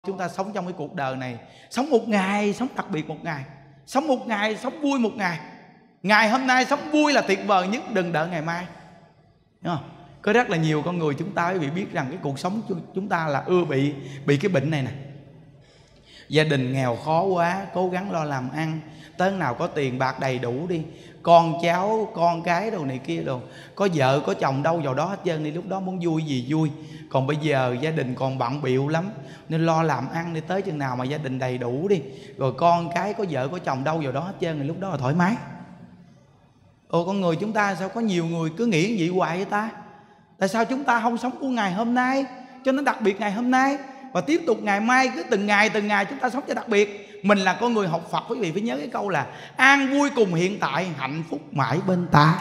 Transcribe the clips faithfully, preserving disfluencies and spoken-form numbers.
Chúng ta sống trong cái cuộc đời này, sống một ngày, sống đặc biệt một ngày, sống một ngày, sống vui một ngày. Ngày hôm nay sống vui là tuyệt vời nhất, đừng đợi ngày mai. Đúng không? Có rất là nhiều con người chúng ta quý vị biết rằng cái cuộc sống chúng ta là ưa bị bị cái bệnh này nè. Gia đình nghèo khó quá, cố gắng lo làm ăn, tới nào có tiền bạc đầy đủ đi, con cháu, con cái đồ này kia đồ, có vợ có chồng đâu vào đó hết trơn đi, lúc đó muốn vui gì vui. Còn bây giờ gia đình còn bận bịu lắm, nên lo làm ăn đi, tới chừng nào mà gia đình đầy đủ đi, rồi con cái có vợ có chồng đâu vào đó hết trơn, thì lúc đó là thoải mái. Ồ, con người chúng ta sao có nhiều người cứ nghĩ vậy hoài vậy ta? Tại sao chúng ta không sống của ngày hôm nay cho nó đặc biệt ngày hôm nay, và tiếp tục ngày mai, cứ từng ngày từng ngày chúng ta sống cho đặc biệt. Mình là con người học Phật, quý vị phải nhớ cái câu là an vui cùng hiện tại, hạnh phúc mãi bên ta.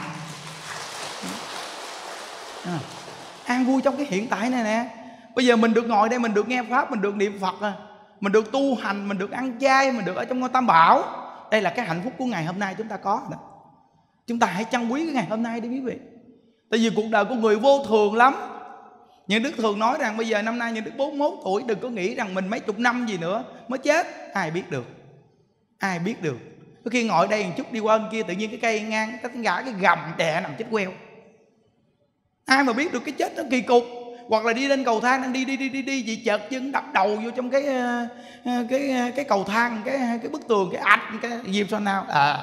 À, an vui trong cái hiện tại này nè. Bây giờ mình được ngồi đây, mình được nghe Pháp, mình được niệm Phật, mình được tu hành, mình được ăn chay, mình được ở trong ngôi Tam Bảo. Đây là cái hạnh phúc của ngày hôm nay chúng ta có đó. Chúng ta hãy trân quý cái ngày hôm nay đi quý vị. Tại vì cuộc đời của người vô thường lắm. Những Đức thường nói rằng bây giờ năm nay Những Đức bốn mươi mốt tuổi, đừng có nghĩ rằng mình mấy chục năm gì nữa mới chết. Ai biết được, ai biết được. Có khi ngồi đây một chút đi qua bên kia, tự nhiên cái cây ngang, cái gã cái gầm đè nằm chết queo. Ai mà biết được cái chết nó kỳ cục. Hoặc là đi lên cầu thang, đang đi đi đi đi đi vậy chợt chân đập đầu vô trong cái cái cái cầu thang, cái cái bức tường, cái ạch, cái gì sao nào à.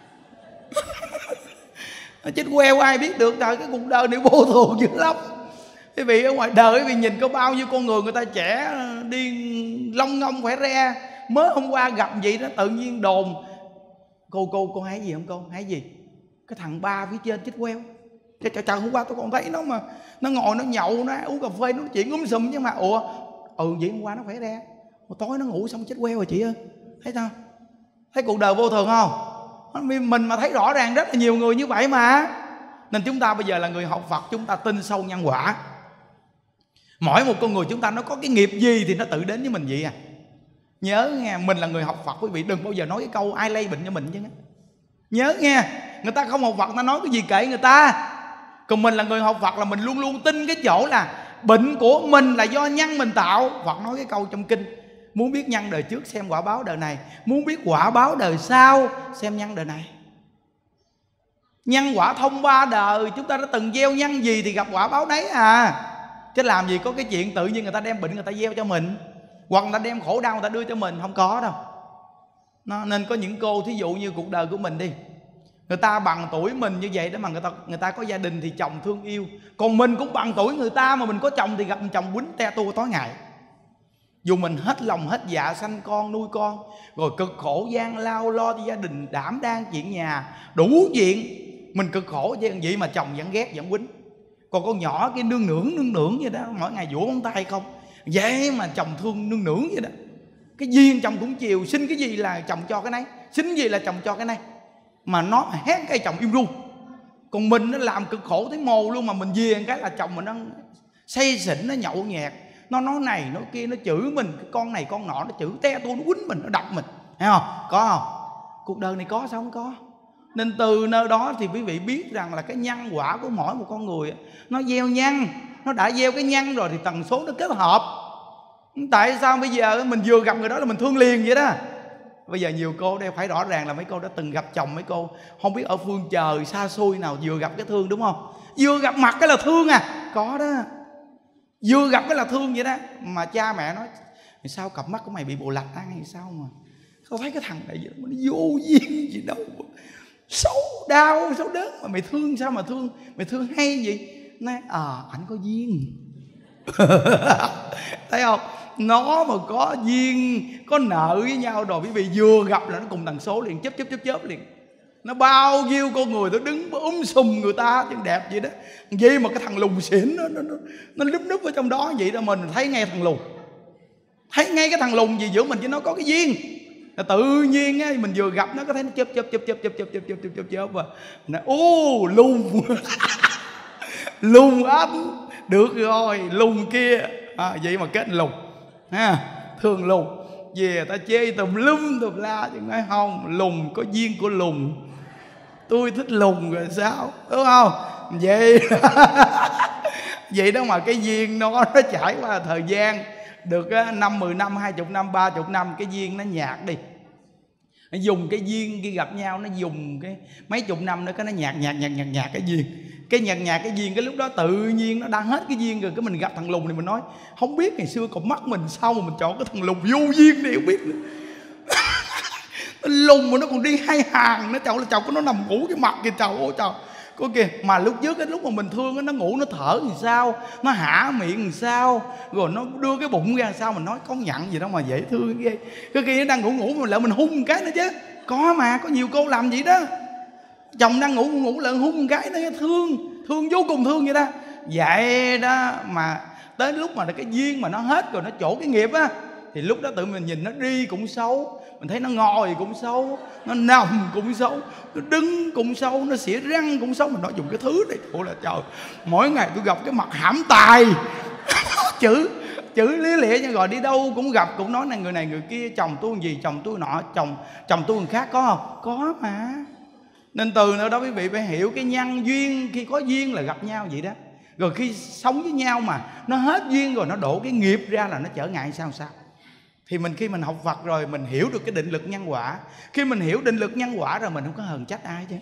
Chết queo, ai biết được. Trời, cái cuộc đời này vô thường dữ lắm. Quý vị ở ngoài đời quý vị nhìn có bao nhiêu con người, người ta trẻ đi long ngông khỏe re, mới hôm qua gặp vậy đó tự nhiên đồn. Cô cô cô hái gì không cô? Hái gì? Cái thằng ba phía trên chết queo. Trời, trời, trời, hôm qua tôi còn thấy nó mà nó ngồi nó nhậu, nó uống cà phê, nó nói chuyện úm sùm chứ mà. Ủa, ừ vậy hôm qua nó khỏe re, tối nó ngủ xong chết queo rồi chị ơi. Thấy sao? Thấy cuộc đời vô thường không? Mình mà thấy rõ ràng rất là nhiều người như vậy mà. Nên chúng ta bây giờ là người học Phật, chúng ta tin sâu nhân quả. Mỗi một con người chúng ta nó có cái nghiệp gì thì nó tự đến với mình vậy à. Nhớ nghe, mình là người học Phật quý vị, đừng bao giờ nói cái câu ai lây bệnh cho mình chứ. Nhớ nghe, người ta không học Phật ta nói cái gì kệ người ta. Còn mình là người học Phật là mình luôn luôn tin cái chỗ là bệnh của mình là do nhân mình tạo. Phật nói cái câu trong kinh: muốn biết nhân đời trước xem quả báo đời này, muốn biết quả báo đời sau xem nhân đời này. Nhân quả thông ba đời, chúng ta đã từng gieo nhân gì thì gặp quả báo đấy à. Chứ làm gì có cái chuyện tự nhiên người ta đem bệnh người ta gieo cho mình, hoặc người ta đem khổ đau người ta đưa cho mình, không có đâu. Nó, nên có những cô thí dụ như cuộc đời của mình đi, người ta bằng tuổi mình như vậy đó mà người ta người ta có gia đình thì chồng thương yêu. Còn mình cũng bằng tuổi người ta mà mình có chồng thì gặp chồng quýnh te tua tối ngày. Dù mình hết lòng hết dạ sanh con nuôi con, rồi cực khổ gian lao lo cho gia đình, đảm đang chuyện nhà đủ chuyện, mình cực khổ vậy mà chồng vẫn ghét vẫn quýnh. Còn con nhỏ kia nương nưỡng nương nưỡng vậy đó, mỗi ngày vỗ móng tay không, vậy mà chồng thương nương nưỡng vậy đó. Cái duyên chồng cũng chiều, xin cái gì là chồng cho cái này, xin cái gì là chồng cho cái này, mà nó hét cái chồng im ru. Còn mình nó làm cực khổ thấy mồ luôn, mà mình về cái là chồng mình nó say xỉn, nó nhậu nhẹt, nó nói này nói kia, nó chửi mình, cái con này con nọ, nó chửi te tua, nó quýnh mình, nó đập mình, thấy không? Có không? Cuộc đời này có sao không có? Nên từ nơi đó thì quý vị biết rằng là cái nhân quả của mỗi một con người nó gieo nhân, nó đã gieo cái nhân rồi thì tần số nó kết hợp. Tại sao bây giờ mình vừa gặp người đó là mình thương liền vậy đó? Bây giờ nhiều cô đây phải rõ ràng là mấy cô đã từng gặp chồng, mấy cô không biết ở phương trời xa xôi nào vừa gặp cái thương, đúng không? Vừa gặp mặt cái là thương à, có đó. Vừa gặp cái là thương vậy đó. Mà cha mẹ nói sao cặp mắt của mày bị bộ lạch ăn hay sao mà không thấy cái thằng này vậy, nó vô duyên gì đâu, xấu đau xấu đớn mà mày thương, sao mà thương, mày thương hay vậy? Nói à ảnh có duyên. Thấy không? Nó mà có duyên, có nợ với nhau rồi quý vị vừa gặp là nó cùng tần số liền, chớp chớp chớp chớp liền. Nó bao nhiêu con người nó đứng úm sùm người ta chân đẹp vậy đó. Vậy mà cái thằng lùn xỉn nó nó nó, nó lúp núp ở trong đó vậy đó, mình thấy ngay thằng lùn, thấy ngay cái thằng lùn gì giữa mình với nó có cái duyên. Là tự nhiên á, mình vừa gặp nó có thấy nó chớp chớp chớp chớp chớp chớp chớp chớp chớp chớp chớp và nó ô lùn. Lùn anh được rồi, lùn kia à, vậy mà kết lùn ha, thương lùn về ta chê tùm lum tùm la, chứ nói không, lùn có duyên của lùn, tôi thích lùn rồi sao, đúng không? Vậy vậy đó mà cái duyên nó nó trải qua thời gian được năm mười năm, hai chục năm, ba chục năm, cái duyên nó nhạt đi. Nó dùng cái duyên khi gặp nhau, nó dùng cái mấy chục năm nữa cái nó nhạt nhạt nhạt nhạt nhạt cái duyên. Cái nhạt nhạt cái duyên, cái lúc đó tự nhiên nó đang hết cái duyên rồi, cái mình gặp thằng Lùng thì mình nói không biết ngày xưa còn mắc mình sao mà mình chọn cái thằng Lùng vô duyên này không biết nữa. Lùng mà nó còn đi hai hàng, nó chồng là chồng của nó nằm ngủ cái mặt kìa, trời ơi trời. Có kìa, mà lúc trước cái lúc mà mình thương nó ngủ nó thở làm sao, nó hả miệng làm sao, rồi nó đưa cái bụng ra làm sao, mình nói có nhận gì đâu mà dễ thương ghê. Cái khi nó đang ngủ ngủ mà lại mình hung một cái nữa chứ. Có mà, có nhiều cô làm vậy đó. Chồng đang ngủ ngủ lại hung một cái nó thương, thương vô cùng thương vậy đó. Vậy đó mà tới lúc mà cái duyên mà nó hết rồi, nó trổ cái nghiệp á, thì lúc đó tự mình nhìn nó đi cũng xấu, mình thấy nó ngồi cũng xấu, nó nằm cũng xấu, nó đứng cũng xấu, nó xỉa răng cũng xấu. Mình nói dùng cái thứ này thôi là trời, mỗi ngày tôi gặp cái mặt hãm tài chữ chữ lý lịa nha, rồi đi đâu cũng gặp cũng nói này người này người kia, chồng tôi làm gì, chồng tôi nọ, chồng chồng tôi người khác, có không? Có mà. Nên từ nơi đó quý vị phải hiểu cái nhân duyên, khi có duyên là gặp nhau vậy đó. Rồi khi sống với nhau mà nó hết duyên rồi, nó đổ cái nghiệp ra là nó trở ngại sao sao. Thì mình khi mình học Phật rồi mình hiểu được cái định lực nhân quả. Khi mình hiểu định lực nhân quả rồi mình không có hờn trách ai chứ.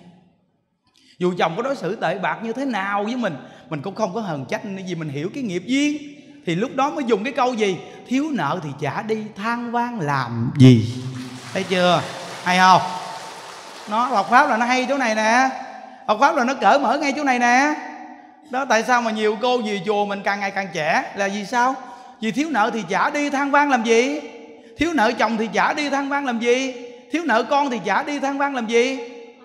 Dù chồng có đối xử tệ bạc như thế nào với mình, mình cũng không có hờn trách, vì mình hiểu cái nghiệp duyên. Thì lúc đó mới dùng cái câu gì? Thiếu nợ thì trả đi, than vang làm gì. Thấy chưa? Hay không? Nó học Pháp là nó hay chỗ này nè. Học Pháp là nó cởi mở ngay chỗ này nè. Đó tại sao mà nhiều cô về chùa mình càng ngày càng trẻ là vì sao? Vì thiếu nợ thì trả đi, than vang làm gì? Thiếu nợ chồng thì trả đi, than vang làm gì? Thiếu nợ con thì trả đi, than vang làm gì?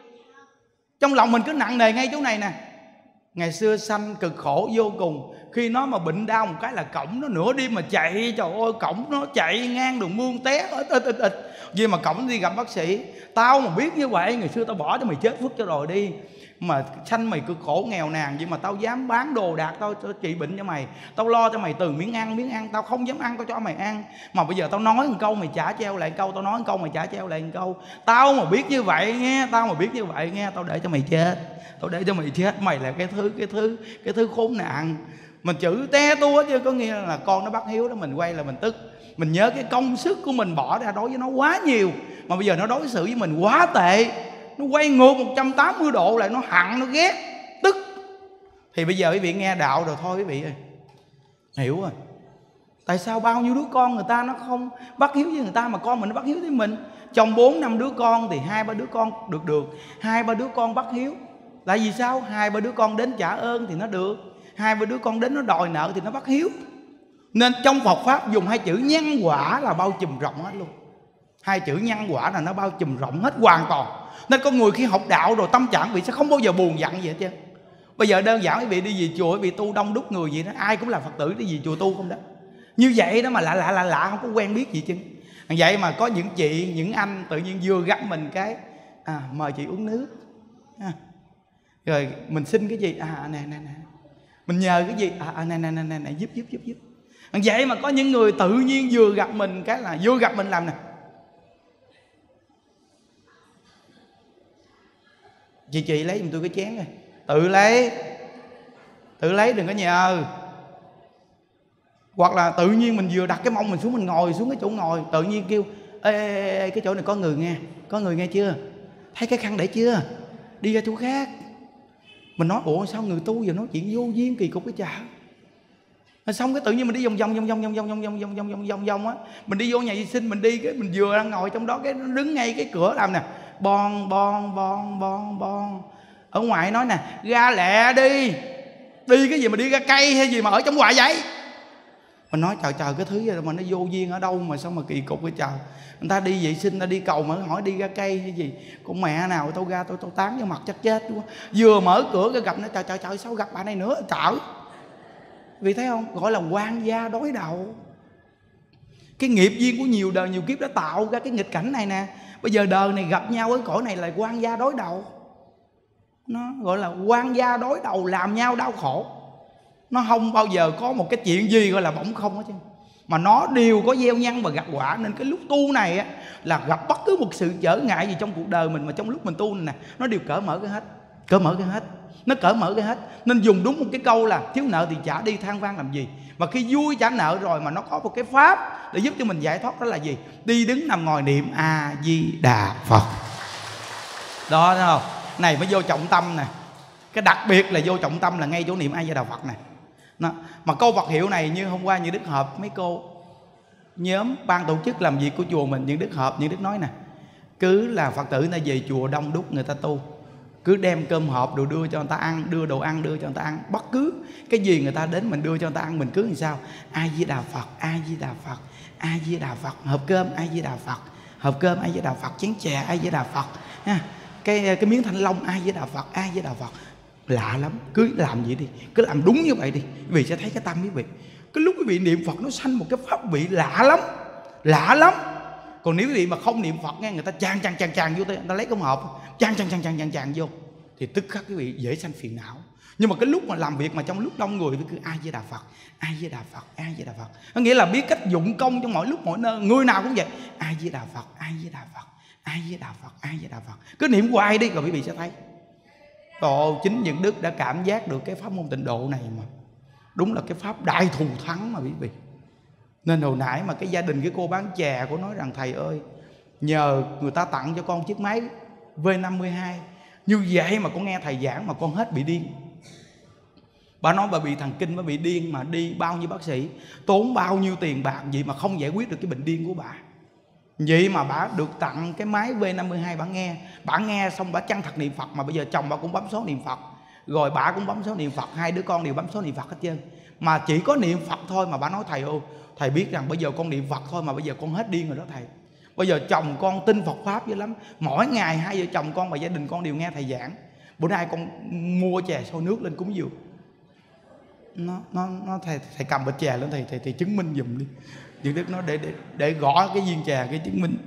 Trong lòng mình cứ nặng nề ngay chỗ này nè. Ngày xưa sanh cực khổ vô cùng. Khi nó mà bệnh đau một cái là cổng nó nửa đêm mà chạy, trời ơi, cổng nó chạy ngang đường mương té ít ít ít ít. Vì mà cổng đi gặp bác sĩ. Tao mà biết như vậy, ngày xưa tao bỏ cho mày chết phước cho rồi đi. Mà sanh mày cực khổ nghèo nàn, vậy mà tao dám bán đồ đạc tao trị bệnh cho mày. Tao lo cho mày từ miếng ăn, miếng ăn tao không dám ăn, tao cho mày ăn. Mà bây giờ tao nói một câu mày trả treo lại một câu, tao nói một câu mày trả treo lại một câu. Tao mà biết như vậy nghe, tao mà biết như vậy nghe, tao để cho mày chết. Tao để cho mày chết, mày là cái thứ cái thứ cái thứ khốn nạn. Mình chữ te tua chứ, có nghĩa là con nó bắt hiếu đó, mình quay là mình tức. Mình nhớ cái công sức của mình bỏ ra đối với nó quá nhiều, mà bây giờ nó đối xử với mình quá tệ, nó quay ngược một trăm tám mươi độ lại, nó hận, nó ghét, tức. Thì bây giờ quý vị nghe đạo rồi thôi quý vị ơi, hiểu rồi. Tại sao bao nhiêu đứa con người ta nó không bắt hiếu với người ta, mà con mình nó bắt hiếu với mình. Trong bốn năm đứa con thì hai ba đứa con được được, hai ba đứa con bắt hiếu. Tại vì sao? Hai ba đứa con đến trả ơn thì nó được, hai ba đứa con đến nó đòi nợ thì nó bắt hiếu. Nên trong Phật Pháp dùng hai chữ nhân quả là bao trùm rộng hết luôn. Hai chữ nhân quả là nó bao trùm rộng hết hoàn toàn. Nên con người khi học đạo rồi tâm trạng vị sẽ không bao giờ buồn giận gì hết trơn. Bây giờ đơn giản quý vị đi về chùa, quý vị tu đông đúc người vậy đó, ai cũng là Phật tử đi về chùa tu không đó. Như vậy đó mà lạ lạ lạ lạ, không có quen biết gì chứ. Vậy mà có những chị, những anh tự nhiên vừa gặp mình cái à, mời chị uống nước à. Rồi mình xin cái gì? À nè nè nè. Mình nhờ cái gì? À nè nè nè nè, nè giúp giúp giúp giúp. Vậy mà có những người tự nhiên vừa gặp mình cái là vừa gặp mình làm nè. Chị chị lấy giùm tôi cái chén này. Tự lấy. Tự lấy đừng có nhờ. Hoặc là tự nhiên mình vừa đặt cái mông mình xuống, mình ngồi xuống cái chỗ ngồi, tự nhiên kêu ê, ê, ê cái chỗ này có người nghe, có người nghe chưa? Thấy cái khăn để chưa? Đi ra chỗ khác. Mình nói ủa sao người tu giờ nói chuyện vô duyên kỳ cục cái chợ. Xong cái tự nhiên mình đi vòng vòng vòng vòng vòng vòng vòng vòng vòng vòng vòng vòng vòng á, mình đi vô nhà vệ sinh, mình đi cái mình vừa đang ngồi trong đó cái nó đứng ngay cái cửa làm nè, bon bon bon bon bon. Ở ngoài nói nè, ra lẹ đi, đi cái gì mà đi ra cây hay gì mà ở trong ngoài vậy? Mình nói trời trời cái thứ gì mà nó vô duyên ở đâu mà sao mà kỳ cục cái trời. Người ta đi vệ sinh, ta đi cầu mà hỏi đi ra cây hay gì, con mẹ nào tao ra tôi tao tán vô mặt chắc chết luôn. Vừa mở cửa cái gặp nó trời trời trời sao gặp bà này nữa trời. Vì thấy không, gọi là quan gia đối đầu. Cái nghiệp duyên của nhiều đời nhiều kiếp đã tạo ra cái nghịch cảnh này nè. Bây giờ đời này gặp nhau ở cõi này là quan gia đối đầu. Nó gọi là quan gia đối đầu, làm nhau đau khổ. Nó không bao giờ có một cái chuyện gì gọi là bỗng không hết chứ, mà nó đều có gieo nhân và gặt quả. Nên cái lúc tu này á, là gặp bất cứ một sự trở ngại gì trong cuộc đời mình mà trong lúc mình tu này nè, nó đều cởi mở cái hết, cởi mở cái hết. nó cởi mở cái hết. Nên dùng đúng một cái câu là thiếu nợ thì trả đi, than vang làm gì. Và khi vui trả nợ rồi mà nó có một cái pháp để giúp cho mình giải thoát, đó là gì? Đi đứng nằm ngồi niệm A Di Đà Phật. Đó thấy không? Này mới vô trọng tâm nè. Cái đặc biệt là vô trọng tâm là ngay chỗ niệm A Di Đà Phật này. Nó. Mà câu Phật hiệu này như hôm qua như Đức Hợp, mấy cô nhóm ban tổ chức làm việc của chùa mình, những Đức Hợp, những Đức nói nè, cứ là Phật tử người ta về chùa đông đúc người ta tu, cứ đem cơm hộp đồ đưa cho người ta ăn, đưa đồ ăn đưa cho người ta ăn, bất cứ cái gì người ta đến mình đưa cho người ta ăn, mình cứ làm sao A Di Đà Phật, A Di Đà Phật, A Di Đà Phật, hộp cơm A Di Đà Phật, hộp cơm A Di Đà Phật, chén chè A Di Đà Phật ha, cái cái miếng thanh long A Di Đà Phật, A Di Đà Phật. Lạ lắm, cứ làm vậy đi, cứ làm đúng như vậy đi, quý vị sẽ thấy cái tâm quý vị. Cái lúc quý vị niệm Phật nó sanh một cái pháp vị lạ lắm, lạ lắm. Còn nếu quý vị mà không niệm Phật nghe, người ta chàng chàng chàng chàng vô, người ta lấy công hộp chàng chàng chàng chàng chàng chàng vô, thì tức khắc quý vị dễ sanh phiền não. Nhưng mà cái lúc mà làm việc mà trong lúc đông người thì cứ A Di Đà Phật, A Di Đà Phật, A Di Đà Phật. Có nghĩa là biết cách dụng công trong mọi lúc mọi nơi, người nào cũng vậy. A Di Đà Phật, A Di Đà Phật, A Di Đà Phật, A Di Đà Phật. Cứ niệm hoài đi rồi quý vị sẽ thấy. Ồ, chính những Đức đã cảm giác được cái pháp môn tịnh độ này mà. Đúng là cái pháp đại thù thắng mà quý vị. Nên hồi nãy mà cái gia đình cái cô bán chè, cô nói rằng thầy ơi, nhờ người ta tặng cho con chiếc máy V năm mươi hai, như vậy mà con nghe thầy giảng mà con hết bị điên. Bà nói bà bị thần kinh, bà bị điên mà đi bao nhiêu bác sĩ, tốn bao nhiêu tiền bạc vậy mà không giải quyết được cái bệnh điên của bà. Vậy mà bà được tặng cái máy V năm mươi hai, bà nghe, bà nghe xong bà chăng thật niệm Phật. Mà bây giờ chồng bà cũng bấm số niệm Phật, rồi bà cũng bấm số niệm Phật, hai đứa con đều bấm số niệm Phật hết trơn. Mà chỉ có niệm Phật thôi mà bà nói thầy ơi, thầy biết rằng bây giờ con niệm Phật thôi mà bây giờ con hết điên rồi đó thầy. Bây giờ chồng con tin Phật Pháp dữ lắm, mỗi ngày hai vợ chồng con và gia đình con đều nghe thầy giảng. Bữa nay con mua chè sôi nước lên cúng dường. Nó, nó, nó thầy, thầy cầm bịch chè lên, thầy, thầy, thầy chứng minh giùm đi. Những Đức nó để, để, để gõ cái viên chè, cái chứng minh.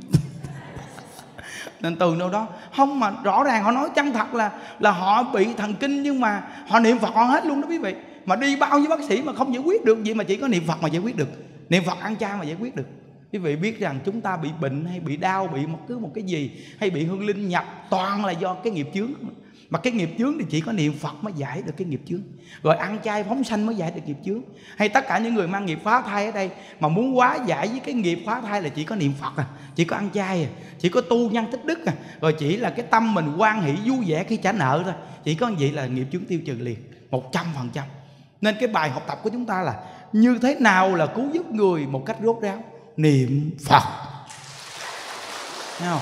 Nên từ đâu đó không, mà rõ ràng họ nói chân thật là là họ bị thần kinh, nhưng mà họ niệm Phật họ hết luôn đó quý vị. Mà đi bao nhiêu bác sĩ mà không giải quyết được gì, mà chỉ có niệm Phật mà giải quyết được. Niệm Phật ăn chay mà giải quyết được. Quý vị biết rằng chúng ta bị bệnh hay bị đau, bị một cứ một cái gì, hay bị hương linh nhập, toàn là do cái nghiệp chướng. Mà cái nghiệp chướng thì chỉ có niệm Phật mới giải được cái nghiệp chướng. Rồi ăn chay phóng sanh mới giải được nghiệp chướng. Hay tất cả những người mang nghiệp phá thai ở đây mà muốn hóa giải với cái nghiệp phá thai là chỉ có niệm Phật à, chỉ có ăn chay à, chỉ có tu nhân tích đức à, rồi chỉ là cái tâm mình hoan hỷ vui vẻ khi trả nợ thôi. Chỉ có vậy là nghiệp chướng tiêu trừ liền, một trăm phần trăm. Nên cái bài học tập của chúng ta là như thế nào là cứu giúp người một cách rốt ráo? Niệm Phật. Thấy không?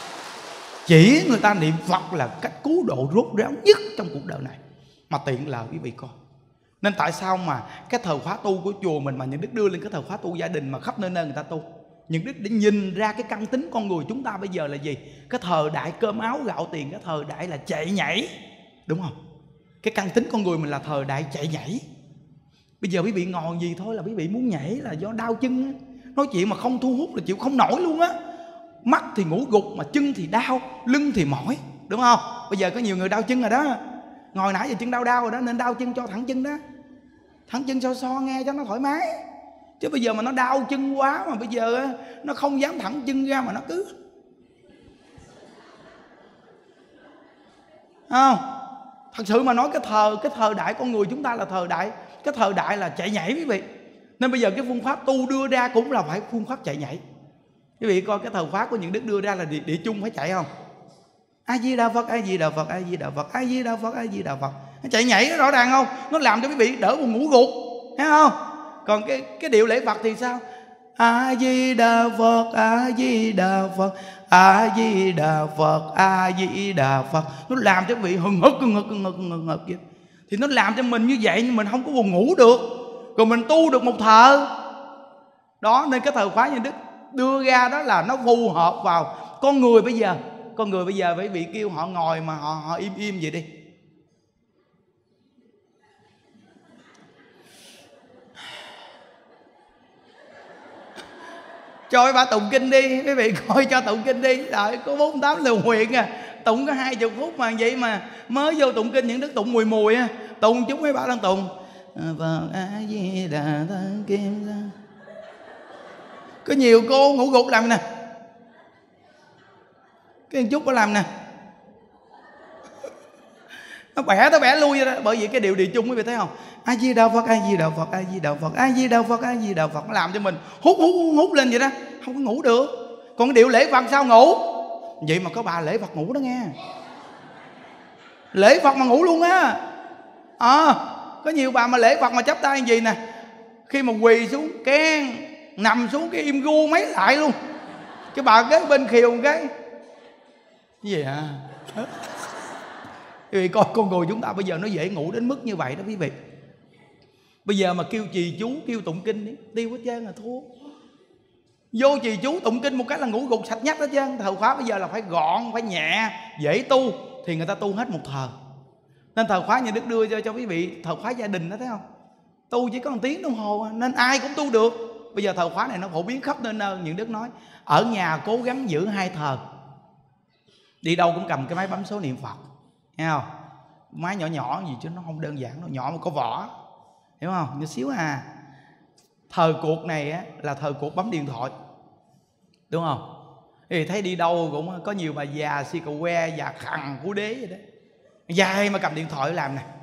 Chỉ người ta niệm Phật là cách cứu độ rốt ráo nhất trong cuộc đời này. Mà tiện lợi quý vị coi. Nên tại sao mà cái thời khóa tu của chùa mình mà những Đức đưa lên cái thời khóa tu gia đình mà khắp nơi nơi người ta tu, những Đức để nhìn ra cái căn tính con người chúng ta bây giờ là gì? Cái thời đại cơm áo gạo tiền, cái thời đại là chạy nhảy, đúng không? Cái căn tính con người mình là thời đại chạy nhảy. Bây giờ quý vị ngồi gì thôi là quý vị muốn nhảy là do đau chân á. Nói chuyện mà không thu hút là chịu không nổi luôn á. Mắt thì ngủ gục mà chân thì đau, lưng thì mỏi, đúng không? Bây giờ có nhiều người đau chân rồi đó. Ngồi nãy giờ chân đau đau rồi đó, nên đau chân cho thẳng chân đó. Thẳng chân so so nghe cho nó thoải mái. Chứ bây giờ mà nó đau chân quá mà bây giờ nó không dám thẳng chân ra mà nó cứ, không? Thật sự mà nói cái thời cái thời đại con người chúng ta là thời đại, cái thời đại là chạy nhảy quý vị. Nên bây giờ cái phương pháp tu đưa ra cũng là phải phương pháp chạy nhảy. Quý vị coi cái thời pháp của những Đức đưa ra là địa, địa chung phải chạy không? A Di Đà Phật, A Di Đà Phật, A Di Đà Phật, A Di Đà Phật, A Di Đà Phật. Nó chạy nhảy nó rõ ràng không? Nó làm cho quý vị đỡ buồn ngủ gục, thấy không? Còn cái cái điệu lễ Phật thì sao? A Di Đà Phật, A Di Đà Phật, A Di Đà Phật, A Di Đà Phật. Nó làm cho quý vị hừng hực hừng hực hừng hực hừng hực vậy. Thì nó làm cho mình như vậy nhưng mình không có buồn ngủ được. Rồi mình tu được một thờ. Đó nên cái thời khóa như Đức đưa ra đó là nó phù hợp vào con người bây giờ. Con người bây giờ phải bị kêu họ ngồi mà họ, họ im im vậy đi. Cho bà tụng kinh đi, quý vị coi cho tụng kinh đi. Rồi có bốn tám liều nguyện à, tụng có hai mươi phút mà vậy mà mới vô tụng kinh những Đức tụng mùi mùi á, tụng chúng mấy bà đang tụng Phật A Di Đà Thân Kim Sa. Có nhiều cô ngủ gục làm nè, cái chút có làm nè. Nó bẻ nó bẻ lui ra đó. Bởi vì cái điều đi chung quý vị thấy không? A Di Đà Phật, A Di Đà Phật, A Di Đà Phật, A Di Đà Phật, A Di Đà Phật. Nó làm cho mình hút hút hút lên vậy đó, không có ngủ được. Còn cái điệu lễ Phật sao ngủ? Vậy mà có bà lễ Phật ngủ đó nghe. Lễ Phật mà ngủ luôn á. À, có nhiều bà mà lễ Phật mà chắp tay như gì nè, khi mà quỳ xuống keng, nằm xuống cái im gu mấy lại luôn. Cái bà kế bên khiều một cái gì vậy hả? Quý vị coi con người chúng ta bây giờ nó dễ ngủ đến mức như vậy đó quý vị. Bây giờ mà kêu trì chú, kêu tụng kinh đi, tiêu hết trơn là thua. Vô trì chú tụng kinh một cái là ngủ gục sạch nhắc hết trơn. Thời khóa bây giờ là phải gọn, phải nhẹ, dễ tu thì người ta tu hết một thời. Nên thời khóa nhà Đức đưa cho cho quý vị thời khóa gia đình đó, thấy không? Tu chỉ có một tiếng đồng hồ nên ai cũng tu được. Bây giờ thời khóa này nó phổ biến khắp nơi nơi. Những Đức nói ở nhà cố gắng giữ hai thờ, đi đâu cũng cầm cái máy bấm số niệm Phật, nghe không? Máy nhỏ nhỏ gì chứ nó không đơn giản đâu, nhỏ mà có vỏ, hiểu không? Nhỏ xíu à. Thời cuộc này á, là thời cuộc bấm điện thoại, đúng không? Thì thấy đi đâu cũng có nhiều bà già si cầu que, già khằng cú đế vậy đó, dài mà cầm điện thoại làm nè,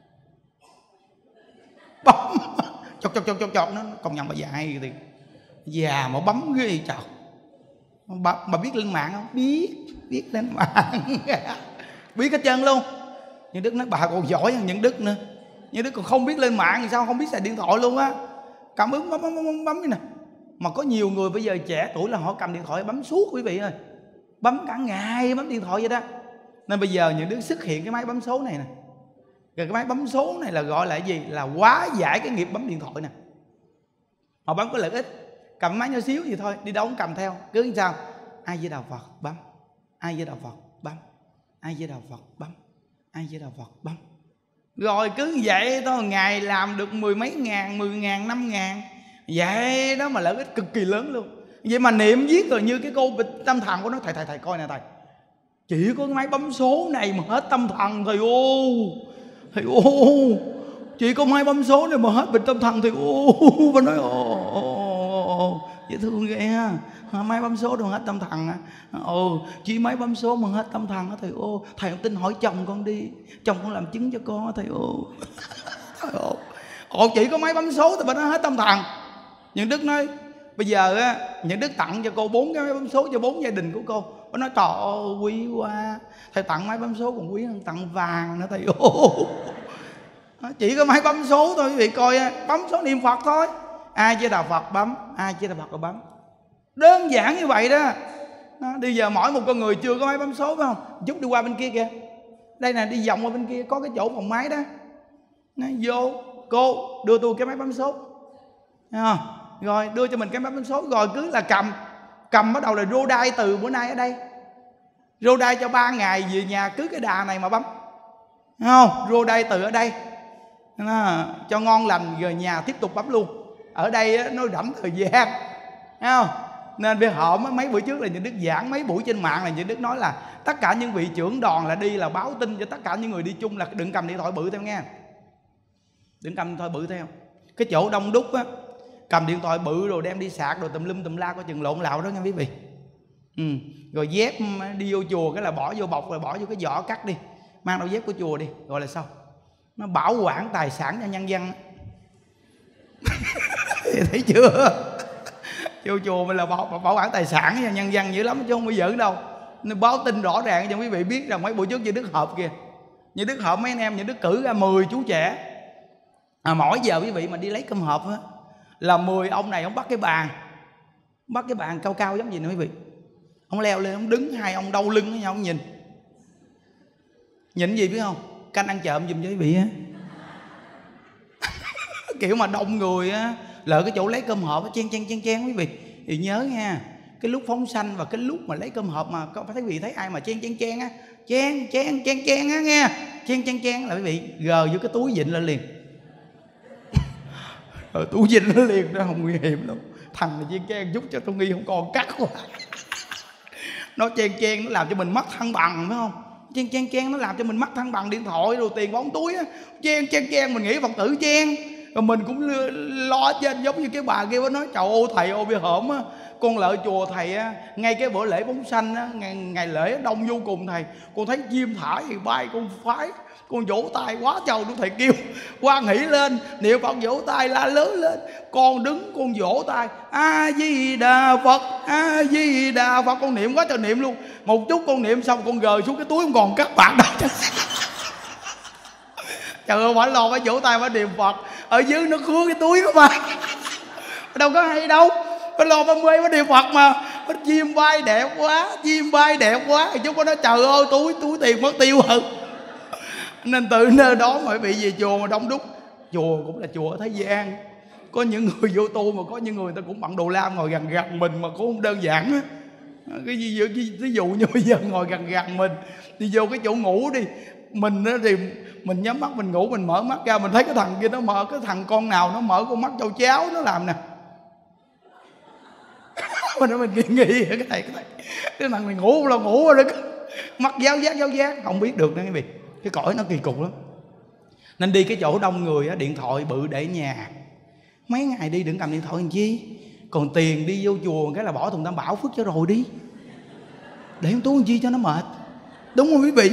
bấm chọc chọc chọc chọc chọc nó. Công nhận bà già hay thì già mà bấm ghê trời. Bà, bà biết lên mạng không? Biết, biết lên mạng biết hết trơn luôn. Nhưng Đức nói bà còn giỏi hơn những Đức nữa. Nhưng Đức còn không biết lên mạng thì sao không biết xài điện thoại luôn á. Cảm ứng bấm bấm bấm bấm như nè. Mà có nhiều người bây giờ trẻ tuổi là họ cầm điện thoại bấm suốt quý vị ơi, bấm cả ngày bấm điện thoại vậy đó. Nên bây giờ những Đức xuất hiện cái máy bấm số này nè. Cái máy bấm số này là gọi là cái gì? Là hóa giải cái nghiệp bấm điện thoại nè. Họ bấm có lợi ích. Cầm máy nhỏ xíu gì thôi, đi đâu cũng cầm theo. Cứ như sao? A Di Đà Phật bấm, A Di Đà Phật bấm, A Di Đà Phật bấm, A Di Đà Phật bấm. Rồi cứ vậy thôi, ngày làm được mười mấy ngàn, mười ngàn, năm ngàn. Vậy đó mà lợi ích cực kỳ lớn luôn. Vậy mà niệm viết rồi như cái cô tâm thần của nó. Thầy thầy thầy coi nè thầy, chỉ có cái máy bấm số này mà hết tâm thần thầy ô. Thầy ô, chỉ có máy bấm số này mà hết bệnh tâm thần thầy ô. Và nói ô, dễ thương ghê ha. Máy bấm số đâu hết tâm thần á. Ồ, chỉ máy bấm số mà hết tâm thần á thầy ô. Thầy không tin hỏi chồng con đi, chồng con làm chứng cho con á thầy ô. Thầy ô, ồ, chỉ có máy bấm số thì bà nó hết tâm thần. Những Đức nói bây giờ á, những Đức tặng cho cô bốn cái máy bấm số cho bốn gia đình của cô. Bà nói trời ơi quý quá, thầy tặng máy bấm số còn quý hơn tặng vàng nữa thầy ô. Chỉ có máy bấm số thôi quý vị coi, bấm số niệm Phật thôi. A Di Đà Phật bấm, A Di Đà Phật rồi bấm. Đơn giản như vậy đó. Đó, bây giờ mỗi một con người chưa có máy bấm số phải không? Chút đi qua bên kia kìa. Đây nè, đi vòng qua bên kia có cái chỗ phòng máy đó. Nói, vô, cô đưa tôi cái máy bấm số. À, rồi đưa cho mình cái máy bấm số. Rồi cứ là cầm. Cầm bắt đầu là rô đai từ bữa nay ở đây. Rô đai cho ba ngày về nhà cứ cái đà này mà bấm. Thấy không? Rô đai từ ở đây. Đó, cho ngon lành rồi nhà tiếp tục bấm luôn. Ở đây á, nó rảnh thời gian. Thấy không? Nên bây giờ mấy buổi trước là những Đức giảng, mấy buổi trên mạng là những Đức nói là tất cả những vị trưởng đoàn là đi là báo tin cho tất cả những người đi chung là đừng cầm điện thoại bự theo nghe. Đừng cầm điện thoại bự theo. Cái chỗ đông đúc á, cầm điện thoại bự rồi đem đi sạc rồi tùm lum tùm la có chừng lộn lạo đó nha quý vị. Ừ. Rồi dép đi vô chùa cái là bỏ vô bọc rồi bỏ vô cái vỏ cắt đi, mang đôi dép của chùa đi, rồi là sao? Nó bảo quản tài sản cho nhân dân. Thấy chưa? Vô chùa mình là bảo, bảo quản tài sản cho nhân dân dữ lắm chứ không bao giờ đâu. Nên báo tin rõ ràng cho quý vị biết rằng mấy buổi trước như Đức họp kìa, như Đức họp mấy anh em, như Đức cử ra mười chú trẻ. À, mỗi giờ quý vị mà đi lấy cơm hộp á là mười ông này ông bắt cái bàn, bắt cái bàn cao cao giống gì nè quý vị. Ông leo lên ông đứng, hai ông đau lưng với nhau ông nhìn. Nhìn gì biết không? Canh ăn trộm giùm cho quý vị á. Kiểu mà đông người á, lỡ cái chỗ lấy cơm hộp chen chen chen chen quý vị thì nhớ nha, cái lúc phóng sanh và cái lúc mà lấy cơm hộp mà có thấy quý vị thấy ai mà chen chen chen á, chen chen chen chen á nghe, chen chen chen là quý vị gờ vô cái túi vịnh lên liền. Rồi túi vịnh nó liền, nó không nguy hiểm đâu. Thằng này chen chen giúp cho tôi nghi không còn cắt quá. Nó chen chen nó làm cho mình mất thăng bằng phải không? Chen chen chen nó làm cho mình mất thăng bằng điện thoại rồi tiền bóng túi á. Chen chen chen mình nghĩ Phật tử chen. Rồi mình cũng lo trên, giống như cái bà kia nó nói trời ơi thầy ơi bây hổm á, con lợi chùa thầy á, ngay cái bữa lễ bóng xanh á, ngày, ngày lễ đông vô cùng thầy, con thấy chim thả thì bay, con phái con vỗ tay quá trời luôn. Thầy kêu hoan hỷ lên, niệm Phật vỗ tay la lớn lên, con đứng con vỗ tay A Di Đà Phật, A Di Đà Phật, con niệm quá trời niệm luôn. Một chút con niệm xong con gờ xuống cái túi không còn các bạn đâu. Trời ơi phải lo phải vỗ tay phải niệm Phật, ở dưới nó khứa cái túi của mà đâu có hay đâu, phải lo phải mê phải niệm Phật mà. Chim bay đẹp quá, chim bay đẹp quá, thì chúng có nói trời ơi túi túi tiền mất tiêu hơn. Nên từ nơi đó mà bị về chùa mà đông đúc. Chùa cũng là chùa ở thế gian, có những người vô tu mà có những người ta cũng bận đồ lam ngồi gần gần mình mà cũng không đơn giản á. Cái gì ví dụ như bây giờ ngồi gần gần mình, đi vô cái chỗ ngủ đi, mình á thì mình nhắm mắt mình ngủ, mình mở mắt ra mình thấy cái thằng kia nó mở, cái thằng con nào nó mở con mắt châu cháo nó làm nè. Mình nói mình nghĩ nghĩ cái này cái này cái thằng này ngủ là ngủ rồi đó, mắt giáo giác giáo giác không biết được nữa cái việc. Cái cõi nó kỳ cục lắm. Nên đi cái chỗ đông người á, điện thoại bự để nhà. Mấy ngày đi đừng cầm điện thoại làm chi. Còn tiền đi vô chùa cái là bỏ thùng tam bảo phước cho rồi đi, để không túi làm chi cho nó mệt. Đúng không quý vị?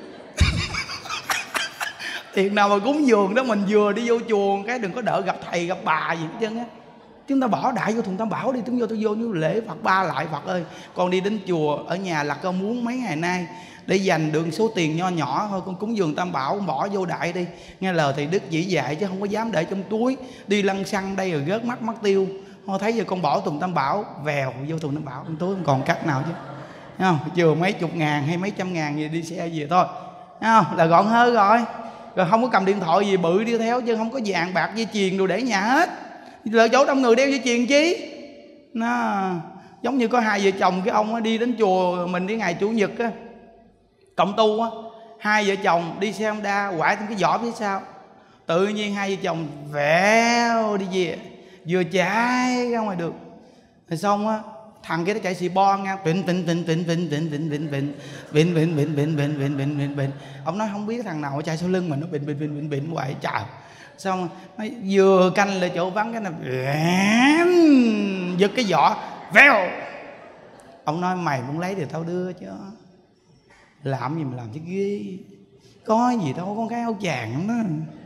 Tiền nào mà cúng dường đó mình vừa đi vô chùa cái đừng có đợi gặp thầy gặp bà gì hết trơn á. Chúng ta bỏ đại vô thùng tam bảo đi, chúng vô tôi vô như lễ Phật ba lại Phật ơi. Con đi đến chùa ở nhà lặt rau muống mấy ngày nay để dành được số tiền nho nhỏ thôi, con cúng dường tam bảo, con bỏ vô đại đi. Nghe lời thầy Đức chỉ dạy chứ không có dám để trong túi, đi lăn xăng đây rồi rớt mắt mất tiêu. Thôi thấy giờ con bỏ thùng tam bảo, vèo vô thùng tam bảo, trong túi không còn cách nào chứ. Thấy không? Chừa mấy chục ngàn hay mấy trăm ngàn gì đi xe về thôi. Thấy không? Là gọn hơn rồi. Rồi không có cầm điện thoại gì bự đi theo chứ không có vàng bạc dây chuyền đồ để nhà hết. Lỡ chỗ đông người đeo dây chuyền chi. Nó giống như có hai vợ chồng cái ông đi đến chùa mình đi ngày chủ nhật á, cộng tu á, hai vợ chồng đi xe Honda quải thêm cái giỏ phía sau. Tự nhiên hai vợ chồng vèo đi về, vừa chạy ra ngoài đường. Rồi xong á, thằng kia nó chạy xì bon nha, vịn vịn vịn vịn vịn vịn vịn vịn vịn vịn vịn vịn vịn vịn vịn vịn vịn vịn. Ông nói không biết thằng nào chạy sau lưng mình nó vịn vịn vịn vịn vịn hoài trời. Xong nó vừa canh lại chỗ vắng cái này giật cái giỏ vèo. Ông nói mày muốn lấy thì tao đưa chứ, làm gì mà làm chứ ghê, có gì đâu con cái áo chàng đó.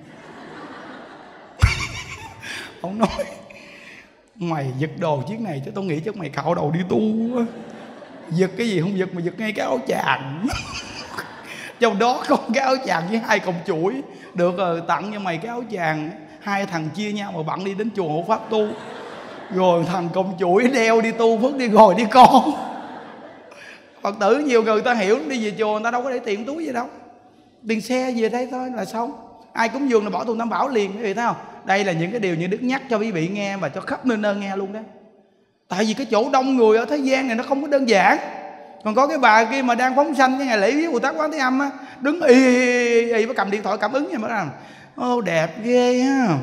Ông nói mày giật đồ chiếc này chứ tao nghĩ chắc mày cạo đầu đi tu á. Giật cái gì không giật mà giật ngay cái áo chàng. Trong đó con cái áo chàng với hai cọng chuỗi. Được rồi tặng cho mày cái áo chàng, hai thằng chia nhau mà bạn đi đến chùa hộ pháp tu. Rồi thằng cọng chuỗi đeo đi tu phước đi rồi đi con. Phật tử nhiều người ta hiểu đi về chùa người ta đâu có để tiền túi gì đâu, tiền xe về đây thôi là xong. Ai cúng dường là bỏ thùng tam bảo liền, quý vị thấy không? Đây là những cái điều như Đức nhắc cho quý vị nghe và cho khắp nơi nơi nghe luôn đó. Tại vì cái chỗ đông người ở thế gian này nó không có đơn giản. Còn có cái bà kia mà đang phóng sanh cái ngày lễ viếng Bồ Tát Quán Thế Âm á, đứng y y y cầm điện thoại cảm ứng vậy mà làm ô đẹp ghê ha,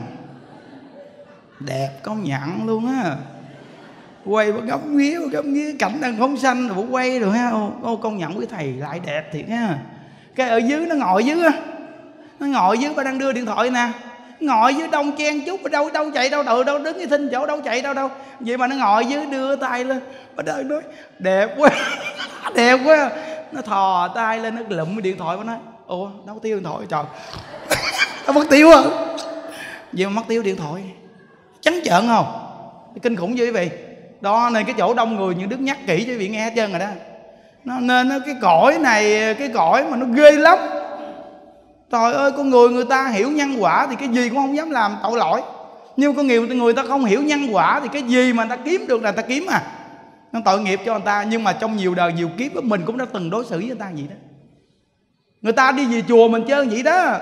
đẹp công nhận luôn á. Quay bà ngắm nghía ngắm nghía cảnh đang phóng sanh rồi quay rồi ha, ô, ô công nhận với thầy lại đẹp thiệt ha. Cái ở dưới nó ngồi dưới á, nó ngồi dưới bà đang đưa điện thoại nè, ngồi dưới đông chen chút, đâu đâu chạy đâu đâu đâu đứng cái thinh chỗ đâu chạy đâu đâu vậy mà nó ngồi dưới đưa tay lên, bà đang nói đẹp quá đẹp quá, nó thò tay lên nó lụm cái điện thoại nó nói ủa đâu tiêu điện thoại trời. Nó mất tiêu rồi vậy mà mất tiêu điện thoại, trắng trợn không, kinh khủng vậy quý vị. Đó nên cái chỗ đông người những Đức nhắc kỹ cho quý vị nghe hết trơn rồi đó. Nó, nên nó, cái cõi này cái cõi mà nó ghê lắm. Trời ơi, con người người ta hiểu nhân quả thì cái gì cũng không dám làm tội lỗi. Nhưng con người người ta không hiểu nhân quả thì cái gì mà người ta kiếm được là người ta kiếm à. Nó tội nghiệp cho người ta. Nhưng mà trong nhiều đời nhiều kiếp mình cũng đã từng đối xử với người ta vậy đó. Người ta đi về chùa mình chơi vậy đó.